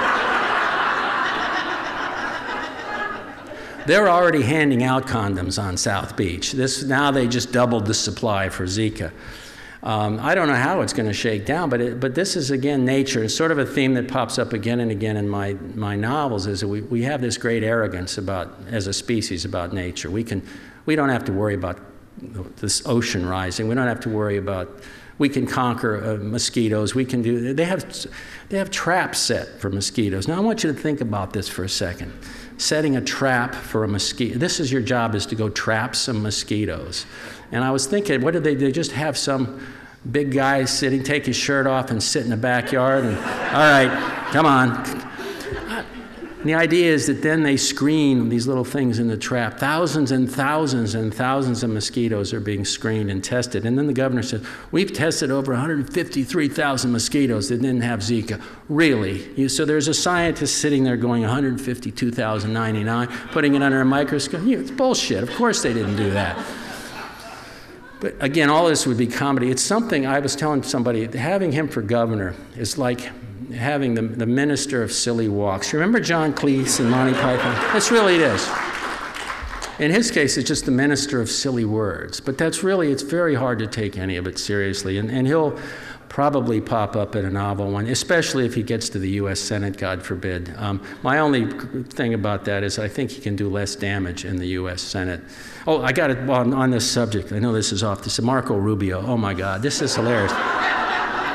B: They're already handing out condoms on South Beach. Now they just doubled the supply for Zika. I don't know how it's going to shake down, but this is, again, nature. It's sort of a theme that pops up again and again in my novels, is that we have this great arrogance as a species about nature. We don't have to worry about this ocean rising. We don't have to worry about, we can conquer mosquitoes. They have traps set for mosquitoes. Now I want you to think about this for a second. Setting a trap for a mosquito. This is your job, is to go trap some mosquitoes. And I was thinking, what did they just have some big guy take his shirt off and sit in the backyard and, all right, come on. And the idea is that then they screen these little things in the trap. Thousands and thousands and thousands of mosquitoes are being screened and tested. And then the governor said, we've tested over 153,000 mosquitoes that didn't have Zika. Really? So there's a scientist sitting there going 152,099, putting it under a microscope. It's bullshit. Of course they didn't do that. But again, all this would be comedy. It's something, I was telling somebody, having him for governor is like having the minister of silly walks. You remember John Cleese and Monty Python? That's really it is. In his case, it's just the minister of silly words. But that's really, it's very hard to take any of it seriously. And he'll probably pop up in a novel one, especially if he gets to the U.S. Senate, God forbid. My only thing about that is I think he can do less damage in the U.S. Senate. Oh, I got it on this subject. I know this is off. This is Marco Rubio. Oh, my God. This is hilarious.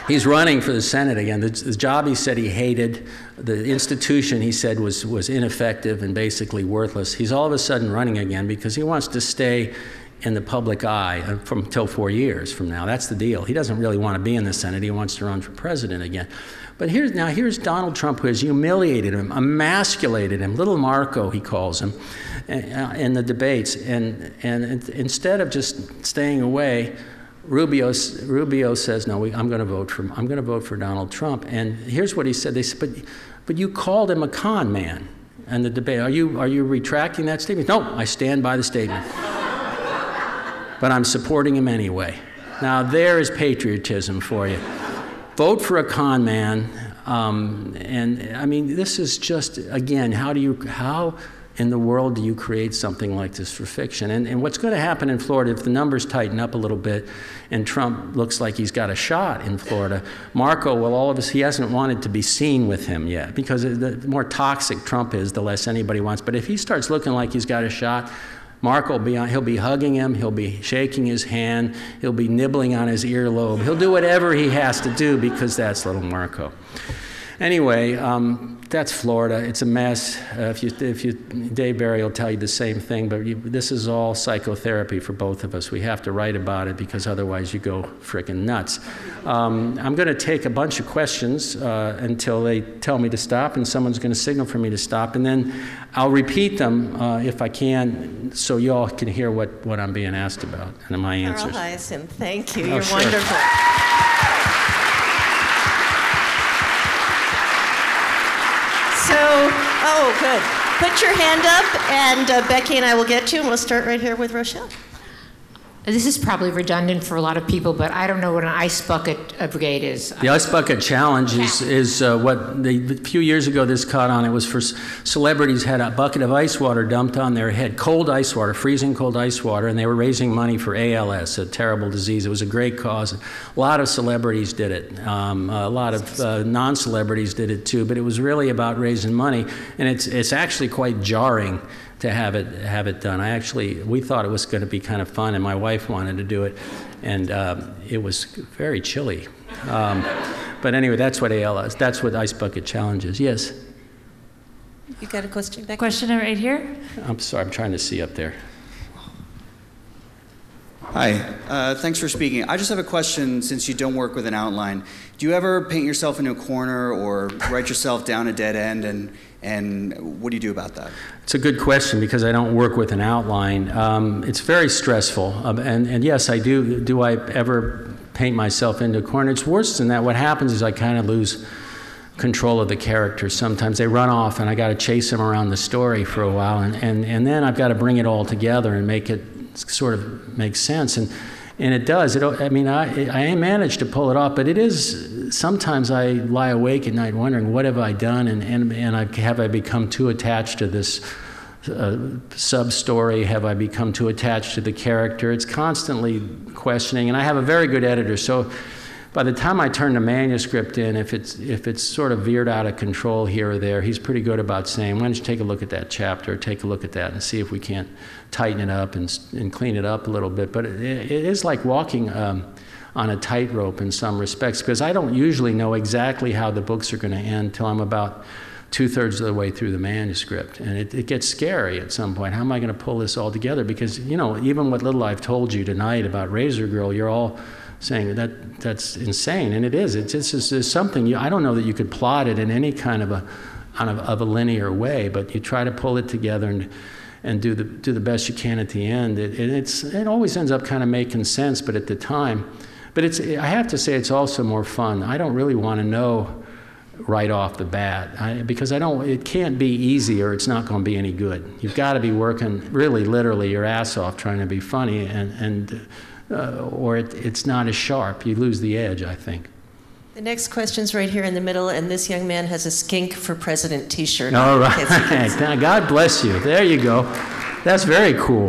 B: He's running for the Senate again. The job he said he hated, the institution he said was ineffective and basically worthless. He's all of a sudden running again because he wants to stay in the public eye until 4 years from now. That's the deal. He doesn't really want to be in the Senate. He wants to run for president again. But here's Donald Trump, who has humiliated him, emasculated him, little Marco, he calls him, in the debates. And instead of just staying away, Rubio says, no, I'm going to vote for Donald Trump. And here's what he said. They said, but you called him a con man in the debate. Are you retracting that statement? No, I stand by the statement. But I'm supporting him anyway. Now there is patriotism for you. Vote for a con man. And I mean, this is just, again, how in the world do you create something like this for fiction? And what's going to happen in Florida, if the numbers tighten up a little bit and Trump looks like he's got a shot in Florida, Marco, well, he hasn't wanted to be seen with him yet, because the more toxic Trump is, the less anybody wants. But if he starts looking like he's got a shot, Marco he'll be hugging him, he'll be shaking his hand, he'll be nibbling on his earlobe. He'll do whatever he has to do because that's little Marco. Anyway, that's Florida. It's a mess. Dave Barry will tell you the same thing, but this is all psychotherapy for both of us. We have to write about it because otherwise you go frickin' nuts. I'm going to take a bunch of questions until they tell me to stop, and someone's going to signal for me to stop, and then I'll repeat them if I can, so you all can hear what I'm being asked about and my answers.
C: Carl Hiaasen, thank you.
B: Oh,
C: You're
B: sure.
C: wonderful. Oh, good. Put your hand up, and Becky and I will get to you, and we'll start right here with Rochelle.
D: This is probably redundant for a lot of people, but I don't know what an ice bucket brigade is.
B: The Ice Bucket Challenge is what a few years ago this caught on. It was for celebrities had a bucket of ice water dumped on their head, cold ice water, freezing cold ice water, and they were raising money for ALS, a terrible disease. It was a great cause. A lot of celebrities did it. A lot of non-celebrities did it too, but it was really about raising money, and it's actually quite jarring to have it done. We thought it was going to be kind of fun, and my wife wanted to do it, and it was very chilly. But anyway, that's what ALS, that's what Ice Bucket Challenge is. Yes?
C: You got a question, Becky?
E: Question right here.
B: I'm sorry, I'm trying to see up there.
F: Hi, thanks for speaking. I just have a question, since you don't work with an outline. Do you ever paint yourself into a corner or write yourself down a dead end, and what do you do about that?
B: It's a good question because I don't work with an outline. It's very stressful, and yes, I do. Do I ever paint myself into a corner? It's worse than that. What happens is I kind of lose control of the characters. Sometimes they run off, and I got to chase them around the story for a while, and then I've got to bring it all together and make it sort of make sense. And it does. I managed to pull it off, but it is, sometimes I lie awake at night wondering, what have I done? And have I become too attached to this sub-story? Have I become too attached to the character? It's constantly questioning, and I have a very good editor, so by the time I turn the manuscript in, if it's sort of veered out of control here or there, he's pretty good about saying, why don't you take a look at that chapter, take a look at that, and see if we can't tighten it up and clean it up a little bit. But it is like walking on a tightrope in some respects, because I don't usually know exactly how the books are going to end until I'm about 2/3 of the way through the manuscript. And it gets scary at some point. How am I going to pull this all together? Because, you know, even what little I've told you tonight about Razor Girl, you're all saying that's insane, and it is. It's just there's something. I don't know that you could plot it in any kind of a linear way, but you try to pull it together and do the best you can at the end. It always ends up kind of making sense, but at the time, I have to say it's also more fun. I don't really want to know right off the bat because it can't be easy or it's not going to be any good. You've got to be working really literally your ass off trying to be funny or it's not as sharp. You lose the edge, I think.
C: The next question's right here in the middle, and this young man has a Skink for President t-shirt.
B: All right. God bless you. There you go. That's very cool.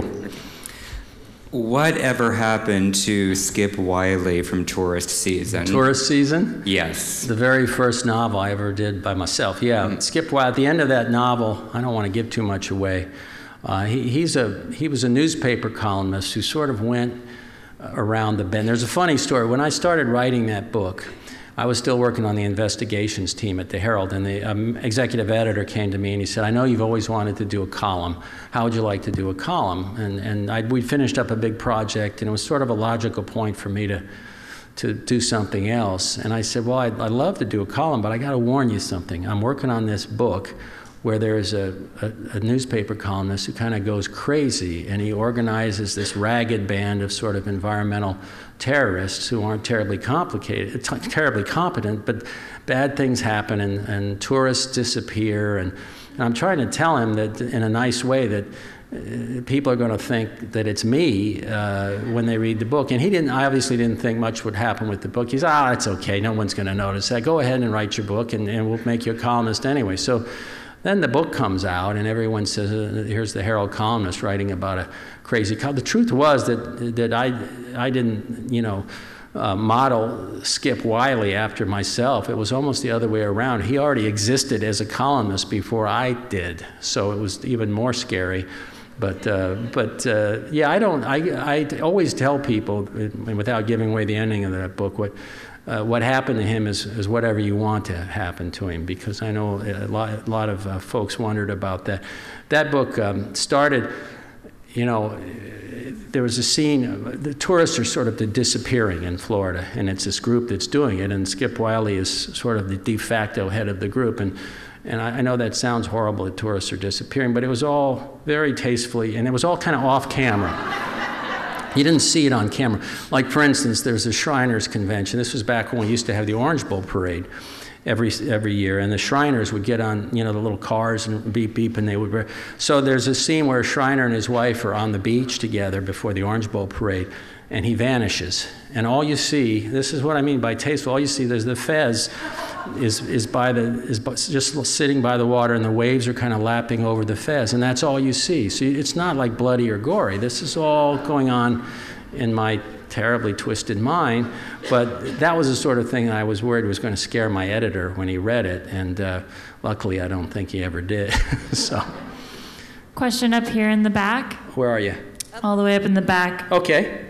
G: Whatever happened to Skip Wiley from Tourist Season?
B: Tourist Season?
G: Yes.
B: The very first novel I ever did by myself. Yeah, Skip Wiley. At the end of that novel, I don't want to give too much away. He was a newspaper columnist who sort of went around the bend. There's a funny story. When I started writing that book, I was still working on the investigations team at the Herald, and the executive editor came to me and he said, I know you've always wanted to do a column. How would you like to do a column? And we finished up a big project, and it was sort of a logical point for me to do something else. And I said, well, I'd love to do a column, but I got to warn you something. I'm working on this book where there's a newspaper columnist who kind of goes crazy, and he organizes this ragged band of sort of environmental terrorists who aren't terribly competent, but bad things happen, and tourists disappear, and I'm trying to tell him that in a nice way that people are going to think that it's me when they read the book. And I obviously didn't think much would happen with the book. He said, it's okay, no one's going to notice that. Go ahead and write your book, and we'll make you a columnist anyway. So then the book comes out, and everyone says, here's the Herald columnist writing about a crazy column. The truth was that I didn't, model Skip Wiley after myself. It was almost the other way around. He already existed as a columnist before I did, so it was even more scary. But yeah, I always tell people, and without giving away the ending of that book, what happened to him is whatever you want to happen to him, because I know a lot of folks wondered about that. That book started, there was a scene, the tourists are sort of disappearing in Florida, and it's this group that's doing it, and Skip Wiley is sort of the de facto head of the group. And I know that sounds horrible that tourists are disappearing, but it was all very tastefully, and it was all kind of off camera. You didn't see it on camera. Like, for instance, there's a Shriners convention. This was back when we used to have the Orange Bowl parade every year, and the Shriners would get on, the little cars and beep, beep, and they would. So there's a scene where a Shriner and his wife are on the beach together before the Orange Bowl parade, and he vanishes. And all you see, this is what I mean by tasteful, all you see, there's the Fez is just sitting by the water, and the waves are kind of lapping over the Fez, and that's all you see. So it's not like bloody or gory. This is all going on in my terribly twisted mind, but that was the sort of thing I was worried was going to scare my editor when he read it, and luckily I don't think he ever did. So.
E: Question up here in the back.
B: Where are you?
E: All the way up in the back.
B: Okay.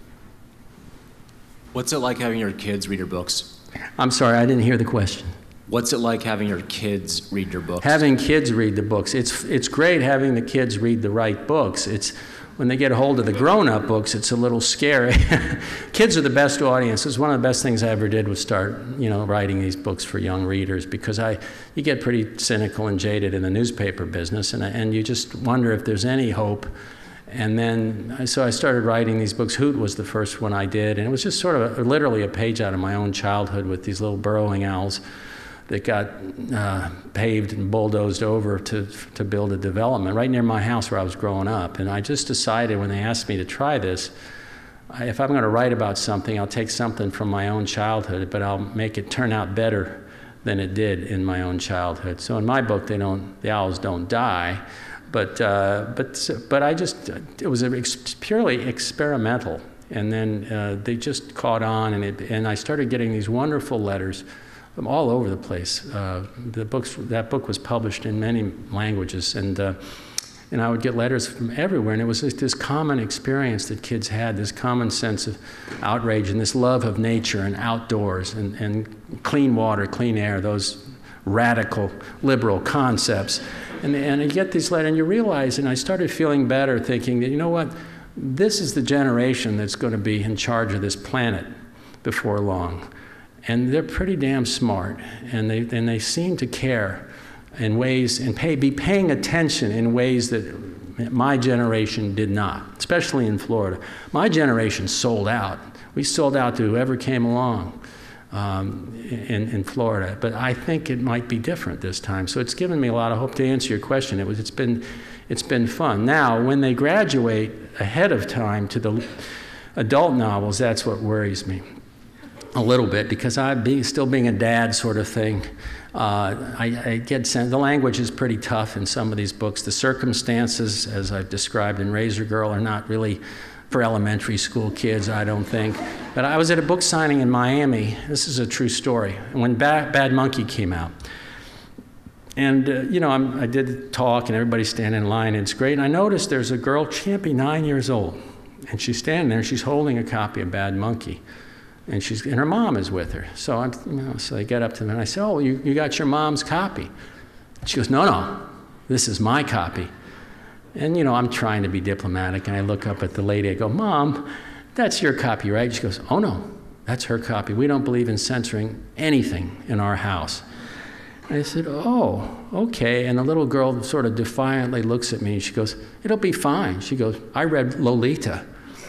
H: What's it like having your kids read your books?
B: I'm sorry, I didn't hear the question.
H: What's it like having your kids read your books?
B: Having kids read the books. It's great having the kids read the right books. It's when they get a hold of the grown-up books, it's a little scary. Kids are the best audience. It's one of the best things I ever did was start, writing these books for young readers, because you get pretty cynical and jaded in the newspaper business, and you just wonder if there's any hope. And then, so I started writing these books. Hoot was the first one I did, and it was just sort of literally a page out of my own childhood with these little burrowing owls that got paved and bulldozed over to build a development right near my house where I was growing up. And I just decided when they asked me to try this, if I'm going to write about something, I'll take something from my own childhood, but I'll make it turn out better than it did in my own childhood. So in my book, the owls don't die. But it was purely experimental, and then they just caught on, and I started getting these wonderful letters from all over the place. That book was published in many languages, and I would get letters from everywhere, and it was just this common experience that kids had, this common sense of outrage and this love of nature and outdoors and clean water, clean air, those radical liberal concepts. And you get these letters, and you realize, and I started feeling better, thinking that, you know what, this is the generation that's going to be in charge of this planet before long. And they're pretty damn smart, and they seem to care in ways, and be paying attention in ways that my generation did not, especially in Florida. My generation sold out. We sold out to whoever came along. In Florida, but I think it might be different this time. So it's given me a lot of hope. To answer your question, it's been fun. Now, when they graduate ahead of time to the adult novels, that's what worries me a little bit, because still being a dad sort of thing. I get the language is pretty tough in some of these books. The circumstances, as I've described in Razor Girl, are not really for elementary school kids, I don't think. But I was at a book signing in Miami. This is a true story. When Bad Monkey came out. And, I did the talk, and everybody's standing in line, and it's great. And I noticed there's a girl, she can't be 9 years old. And she's standing there, and she's holding a copy of Bad Monkey. And her mom is with her. So so I get up to them and I say, oh, you got your mom's copy? She goes, no, this is my copy. And I'm trying to be diplomatic, and I look up at the lady, I go, Mom, that's your copy, right? She goes, oh no, that's her copy. We don't believe in censoring anything in our house. And I said, oh, okay. And the little girl sort of defiantly looks at me, and she goes, it'll be fine. She goes, I read Lolita.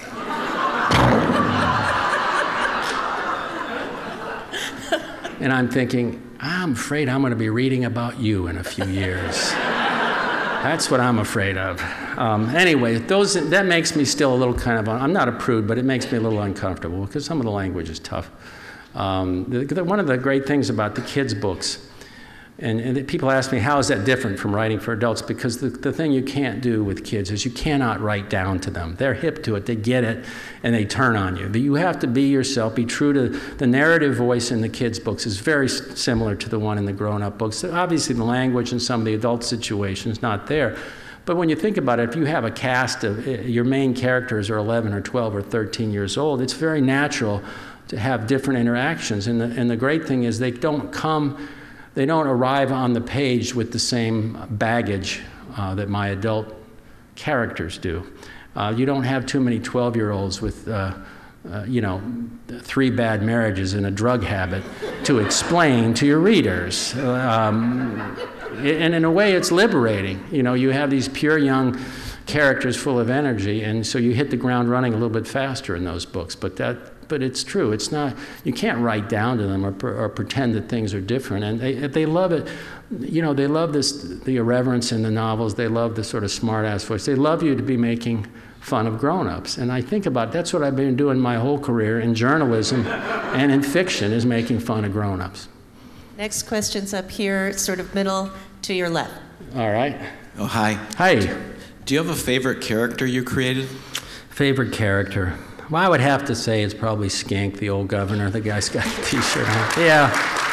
B: And I'm thinking, I'm afraid I'm going to be reading about you in a few years. That's what I'm afraid of. Anyway, that makes me still a little kind of, I'm not a prude, but it makes me a little uncomfortable because some of the language is tough. One of the great things about the kids' books, and people ask me, how is that different from writing for adults? Because the thing you can't do with kids is you cannot write down to them. They're hip to it, they get it, and they turn on you. But you have to be yourself, be true to the narrative voice in the kids' books is very similar to the one in the grown-up books. Obviously, the language in some of the adult situations not there. But when you think about it, if you have a cast of, your main characters are 11 or 12 or 13 years old, it's very natural to have different interactions. And the great thing is they don't arrive on the page with the same baggage that my adult characters do. You don't have too many 12-year-olds with, 3 bad marriages and a drug habit to explain to your readers. And in a way, it's liberating. You have these pure young characters full of energy, and so you hit the ground running a little bit faster in those books. But it's true. It's not. You can't write down to them or pretend that things are different. And they love it. They love the irreverence in the novels. They love the sort of smart-ass voice. They love you to be making fun of grown-ups. And I think about that's what I've been doing my whole career in journalism and in fiction is making fun of grown-ups.
C: Next question's up here, sort of middle to your left.
B: All right.
I: Oh, hi.
B: Hi.
I: Do you have a favorite character you created?
B: Favorite character? Well, I would have to say it's probably Skink, the old governor. The guy's got a T-shirt on. Yeah.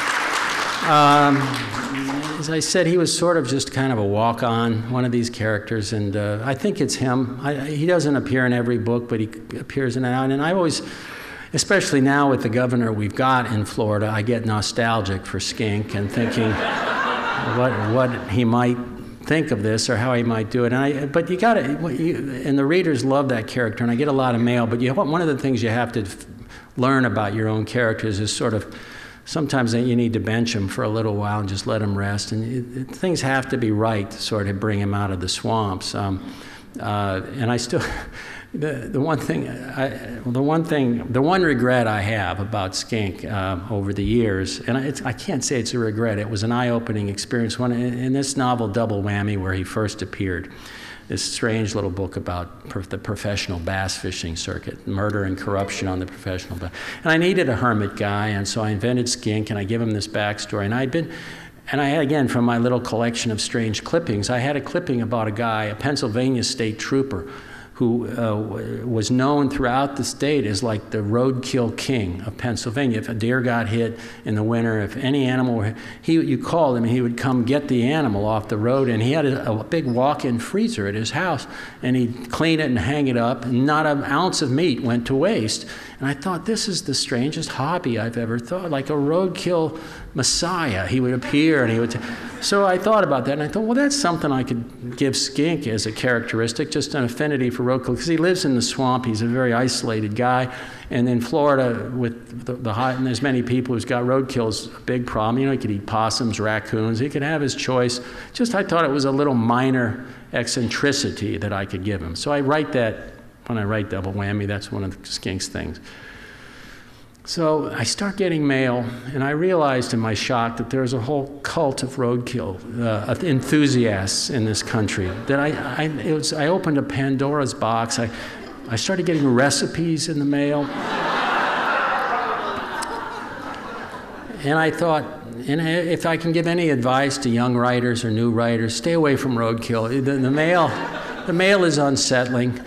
B: As I said, he was sort of just kind of a walk-on, one of these characters, and I think it's him. He doesn't appear in every book, but he appears in and I always, especially now with the governor we've got in Florida, I get nostalgic for Skink and thinking what he might think of this or how he might do it. But you got to, and the readers love that character, and I get a lot of mail, but one of the things you have to learn about your own characters is sort of, sometimes you need to bench them for a little while and just let them rest, and things have to be right to sort of bring him out of the swamps. And I still, the one regret I have about Skink over the years, and I can't say it's a regret, it was an eye-opening experience. In this novel, Double Whammy, where he first appeared, this strange little book about the professional bass fishing circuit, murder and corruption on the professional bass. And I needed a hermit guy, and so I invented Skink, and I give him this backstory. And I had, again, from my little collection of strange clippings, I had a clipping about a guy, a Pennsylvania state trooper, who was known throughout the state as like the roadkill king of Pennsylvania. If a deer got hit in the winter, if any animal, you called him and he would come get the animal off the road, and he had a big walk-in freezer at his house, and he'd clean it and hang it up, and not an ounce of meat went to waste. And I thought, this is the strangest hobby I've ever thought, like a roadkill messiah. He would appear and he would... So I thought about that, and I thought, well, that's something I could give Skink as a characteristic, just an affinity for roadkill, because he lives in the swamp. He's a very isolated guy. And in Florida, with the hot, and there's many people who's got roadkill's a big problem. He could eat possums, raccoons. He could have his choice. I thought it was a little minor eccentricity that I could give him. So I write that. When I write Double Whammy, that's one of Skink's things. So I start getting mail, and I realized to my shock that there's a whole cult of roadkill enthusiasts in this country. That I opened a Pandora's box. I started getting recipes in the mail. And I thought, if I can give any advice to young writers or new writers, stay away from roadkill. The mail is unsettling.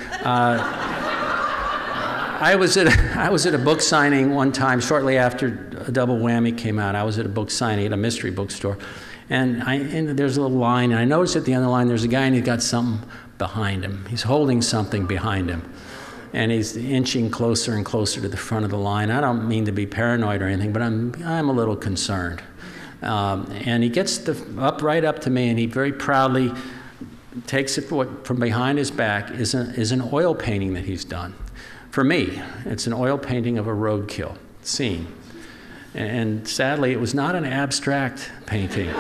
B: I was at a book signing one time shortly after Double Whammy came out. I was at a book signing at a mystery bookstore, and there's a little line, and I noticed at the end of the line there's a guy and he's got something behind him. He's holding something behind him, and he's inching closer and closer to the front of the line. I don't mean to be paranoid or anything, but I'm a little concerned. And he gets right up to me, and he very proudly takes it from behind his back is an oil painting that he's done. For me, it's an oil painting of a roadkill scene. And sadly, it was not an abstract painting.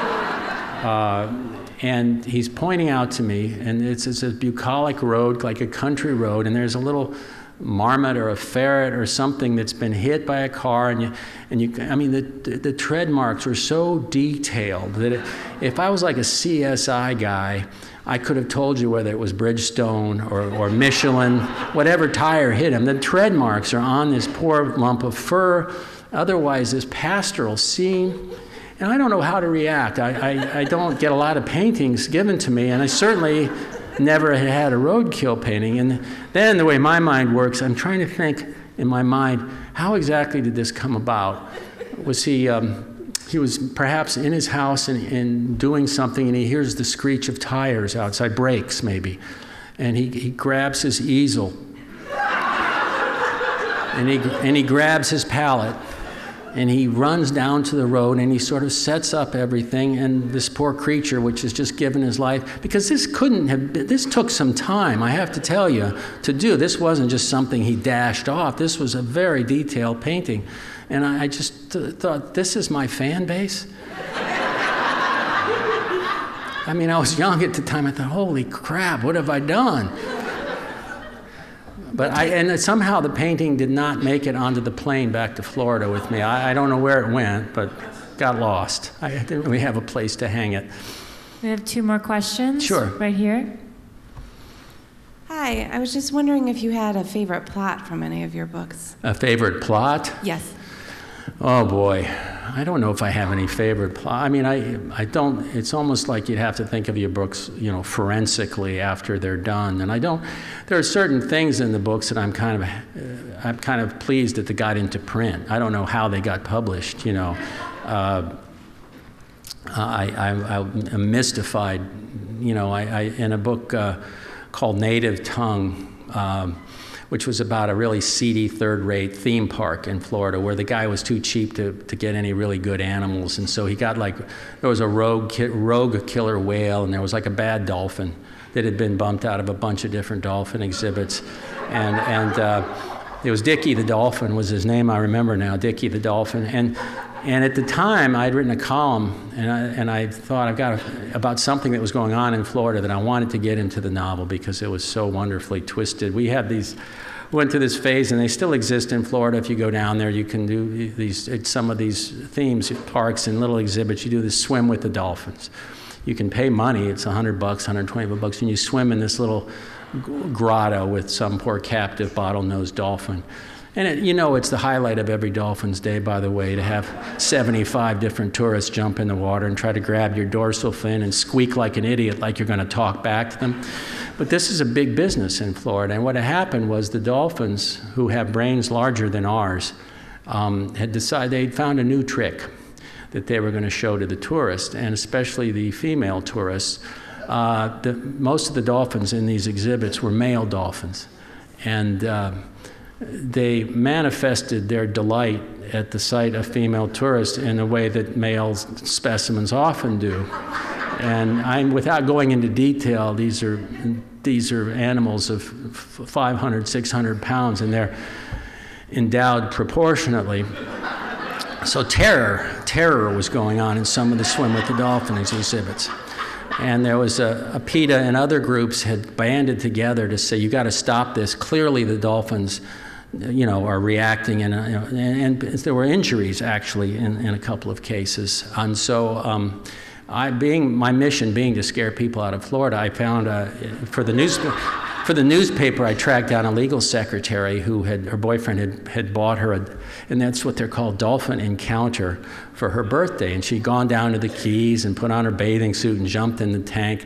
B: And he's pointing out to me, and it's a bucolic road, like a country road, and there's a little marmot or a ferret or something that's been hit by a car, I mean, the tread marks were so detailed that if I was like a CSI guy, I could have told you whether it was Bridgestone or Michelin, whatever tire hit him. The tread marks are on this poor lump of fur, otherwise this pastoral scene. And I don't know how to react. I don't get a lot of paintings given to me, and I certainly never had a roadkill painting. And then the way my mind works, I'm trying to think in my mind, how exactly did this come about? Was he was perhaps in his house and doing something, and he hears the screech of tires outside, brakes maybe, and he grabs his easel, and he grabs his palette, and he runs down to the road, and he sort of sets up everything, and this poor creature, which has just given his life, because this took some time, I have to tell you, to do. This wasn't just something he dashed off. This was a very detailed painting. And I just thought, this is my fan base? I mean, I was young at the time. I thought, holy crap, what have I done? But and somehow the painting did not make it onto the plane back to Florida with me. I don't know where it went, but got lost. I didn't really have a place to hang it.
E: We have 2 more questions.
B: Sure.
E: Right here.
J: Hi, I was just wondering if you had a favorite plot from any of your books.
B: A favorite plot?
J: Yes.
B: Oh boy, I don't know if I have any favorite plot. I mean, I don't, it's almost like you'd have to think of your books, forensically after they're done. And there are certain things in the books that I'm kind of pleased that they got into print. I don't know how they got published, I'm mystified, in a book called Native Tongue, which was about a really seedy, third-rate theme park in Florida where the guy was too cheap to get any really good animals. And so he got there was a rogue killer whale, and there was like a bad dolphin that had been bumped out of a bunch of different dolphin exhibits. And it was Dickie the Dolphin was his name, I remember now, Dickie the Dolphin. And at the time, I'd written a column, and I thought about something that was going on in Florida that I wanted to get into the novel because it was so wonderfully twisted. We went through this phase, and they still exist in Florida. If you go down there, you can do some of these themes, parks and little exhibits. You do this swim with the dolphins. You can pay money. It's $100, $120, and you swim in this little grotto with some poor captive bottlenose dolphin. And it's the highlight of every dolphin's day, by the way, to have 75 different tourists jump in the water and try to grab your dorsal fin and squeak like an idiot like you're going to talk back to them. But this is a big business in Florida. And what had happened was the dolphins, who have brains larger than ours, had decided they'd found a new trick that they were going to show to the tourists, and especially the female tourists. Most of the dolphins in these exhibits were male dolphins. And they manifested their delight at the sight of female tourists in a way that male specimens often do. And without going into detail, these are animals of 500, 600 pounds, and they're endowed proportionately. So terror was going on in some of the Swim with the Dolphins exhibits. And there was a PETA and other groups had banded together to say, you got to stop this. Clearly the dolphins are reacting, and there were injuries actually in a couple of cases. And so my mission being to scare people out of Florida, I found for the newspaper, I tracked down a legal secretary who her boyfriend had bought her and that's what they're called, dolphin encounter, for her birthday. And she'd gone down to the Keys and put on her bathing suit and jumped in the tank.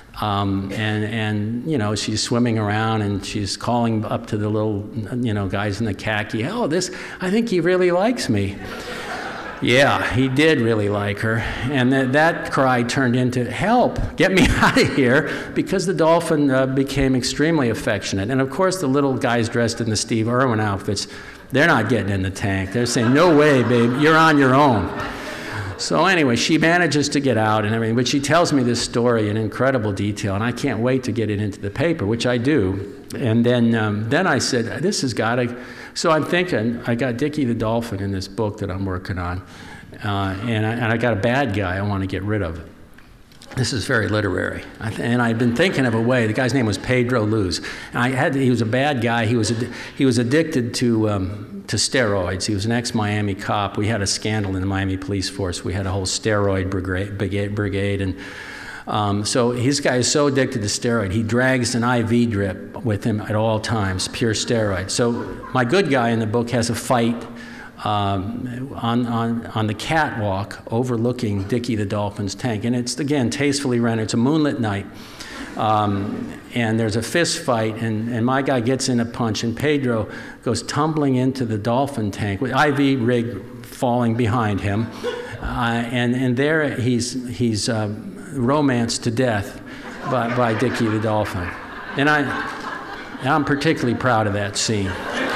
B: And she's swimming around and she's calling up to the little, guys in the khaki, I think he really likes me. Yeah, he did really like her. And that cry turned into, help, get me out of here, because the dolphin became extremely affectionate. And of course, the little guys dressed in the Steve Irwin outfits, they're not getting in the tank. They're saying, no way, babe, you're on your own. So anyway, she manages to get out and everything, but she tells me this story in incredible detail, and I can't wait to get it into the paper, which I do. And then I said, this has got to... So I'm thinking, I got Dickie the Dolphin in this book that I'm working on, and I got a bad guy I want to get rid of. This is very literary. And I'd been thinking of a way. The guy's name was Pedro Luz. And he was a bad guy. He was addicted to steroids. He was an ex-Miami cop. We had a scandal in the Miami police force. We had a whole steroid brigade. And so his guy is so addicted to steroid, he drags an IV drip with him at all times, pure steroid. So my good guy in the book has a fight on the catwalk overlooking Dickie the Dolphin's tank. And it's, again, tastefully rendered. It's a moonlit night. And there's a fist fight, and my guy gets in a punch, and Pedro goes tumbling into the dolphin tank with IV rig falling behind him. And there he's romanced to death by Dickie the Dolphin. And I'm particularly proud of that scene.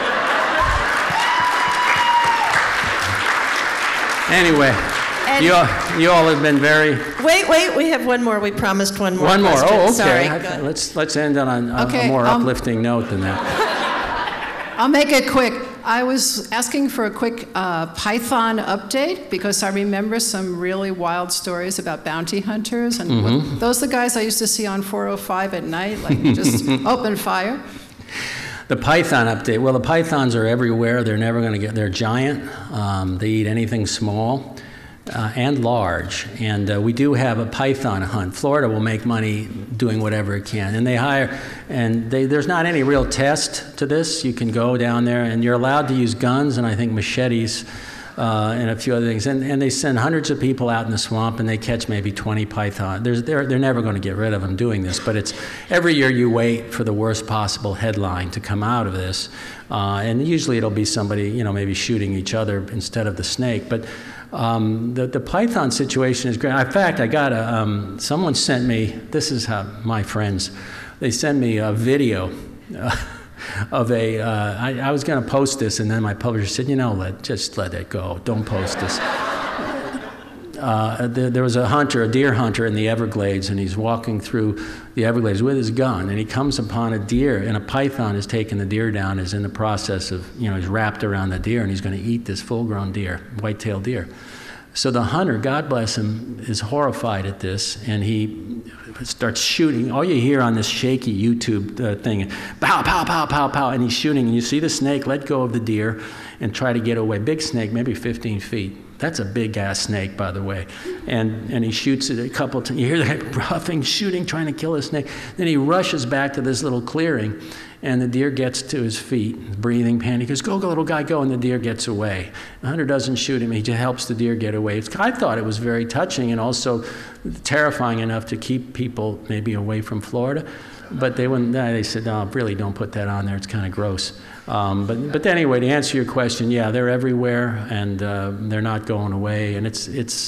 B: Anyway, you all have been very...
C: Wait, we have one more. We promised one more.
B: One more,
C: question.
B: oh,
C: Sorry,
B: okay. Let's end on a more uplifting note than that.
K: I'll make it quick. I was asking for a quick Python update because I remember some really wild stories about bounty hunters. And those are the guys I used to see on 405 at night, like just open fire.
B: The python update. Well, the pythons are everywhere. They're never going to get, they're giant. They eat anything small and large. And we do have a python hunt. Florida will make money doing whatever it can. And they hire, and there's not any real test to this. You can go down there and you're allowed to use guns and I think machetes and a few other things. And they send hundreds of people out in the swamp and they catch maybe 20 python. They're never going to get rid of them doing this, but it's every year you wait for the worst possible headline to come out of this. And usually it'll be somebody, maybe shooting each other instead of the snake. But the python situation is great. In fact, I got someone sent me, this is how my friends, they sent me a video of I was going to post this, and then my publisher said, just let it go. Don't post this. There was a deer hunter in the Everglades, and he's walking through the Everglades with his gun, and he comes upon a deer, and a python has taken the deer down, is in the process of, he's wrapped around the deer, and he's going to eat this full-grown deer, white-tailed deer. So the hunter, God bless him, is horrified at this, and he starts shooting. All you hear on this shaky YouTube thing, pow, pow, pow, pow, pow, and he's shooting, and you see the snake let go of the deer and try to get away. Big snake, maybe 15 feet. That's a big-ass snake, by the way. And he shoots it a couple times. You hear that roughing, shooting, trying to kill the snake. Then he rushes back to this little clearing, and the deer gets to his feet, breathing, panting. He goes, go, little guy, go, and the deer gets away. The hunter doesn't shoot him. He just helps the deer get away. I thought it was very touching and also terrifying enough to keep people maybe away from Florida. But they wouldn't. They said, no, really, don't put that on there. It's kind of gross. But anyway, to answer your question, yeah, they're everywhere, and they're not going away. And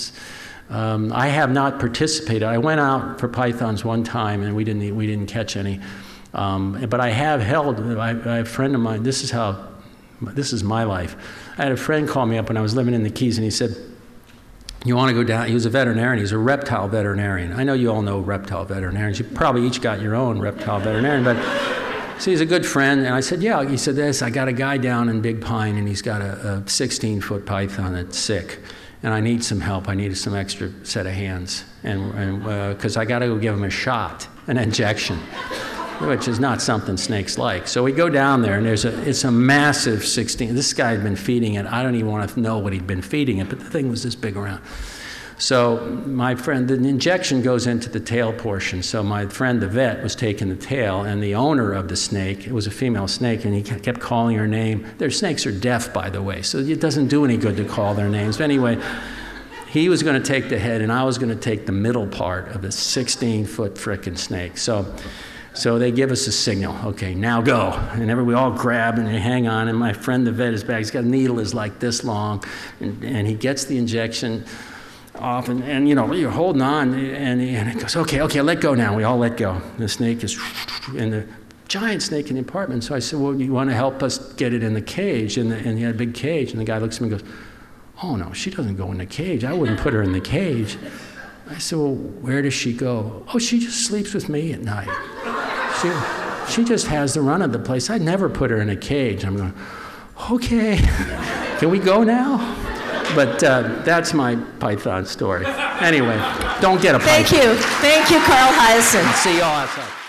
B: I have not participated. I went out for pythons one time, and we didn't catch any. But I have held. I have a friend of mine. This is my life. I had a friend call me up when I was living in the Keys, and he said, you want to go down? He was a veterinarian. He's a reptile veterinarian. I know you all know reptile veterinarians. You probably each got your own reptile veterinarian, but so he's a good friend. And I said, yeah. He said, this, I got a guy down in Big Pine, and he's got a 16-foot python that's sick, and I need some help. I need some extra set of hands, and because I got to go give him a shot, an injection, which is not something snakes like. So we go down there, and it's a massive 16. This guy had been feeding it. I don't even want to know what he'd been feeding it, but the thing was this big around. So my friend, the injection goes into the tail portion. So my friend, the vet, was taking the tail, and the owner of the snake, it was a female snake, and he kept calling her name. Their snakes are deaf, by the way, so it doesn't do any good to call their names. But anyway, he was going to take the head, and I was going to take the middle part of a 16-foot frickin' snake. So So they give us a signal. Okay, now go. And we all grab and they hang on. And my friend, the vet, is back. He's got a needle is like this long. And he gets the injection off. And you know, you're holding on. And it goes, okay, let go now. We all let go. The snake is in the giant snake in the apartment. So I said, well, you want to help us get it in the cage? And he had a big cage. And the guy looks at me and goes, oh, no, she doesn't go in the cage. I wouldn't put her in the cage. I said, well, where does she go? Oh, she just sleeps with me at night. She just has the run of the place. I'd never put her in a cage. I'm going, okay, can we go now? But that's my python story. Anyway, don't get a python.
C: Thank you, Carl Hiaasen.
B: See you all outside.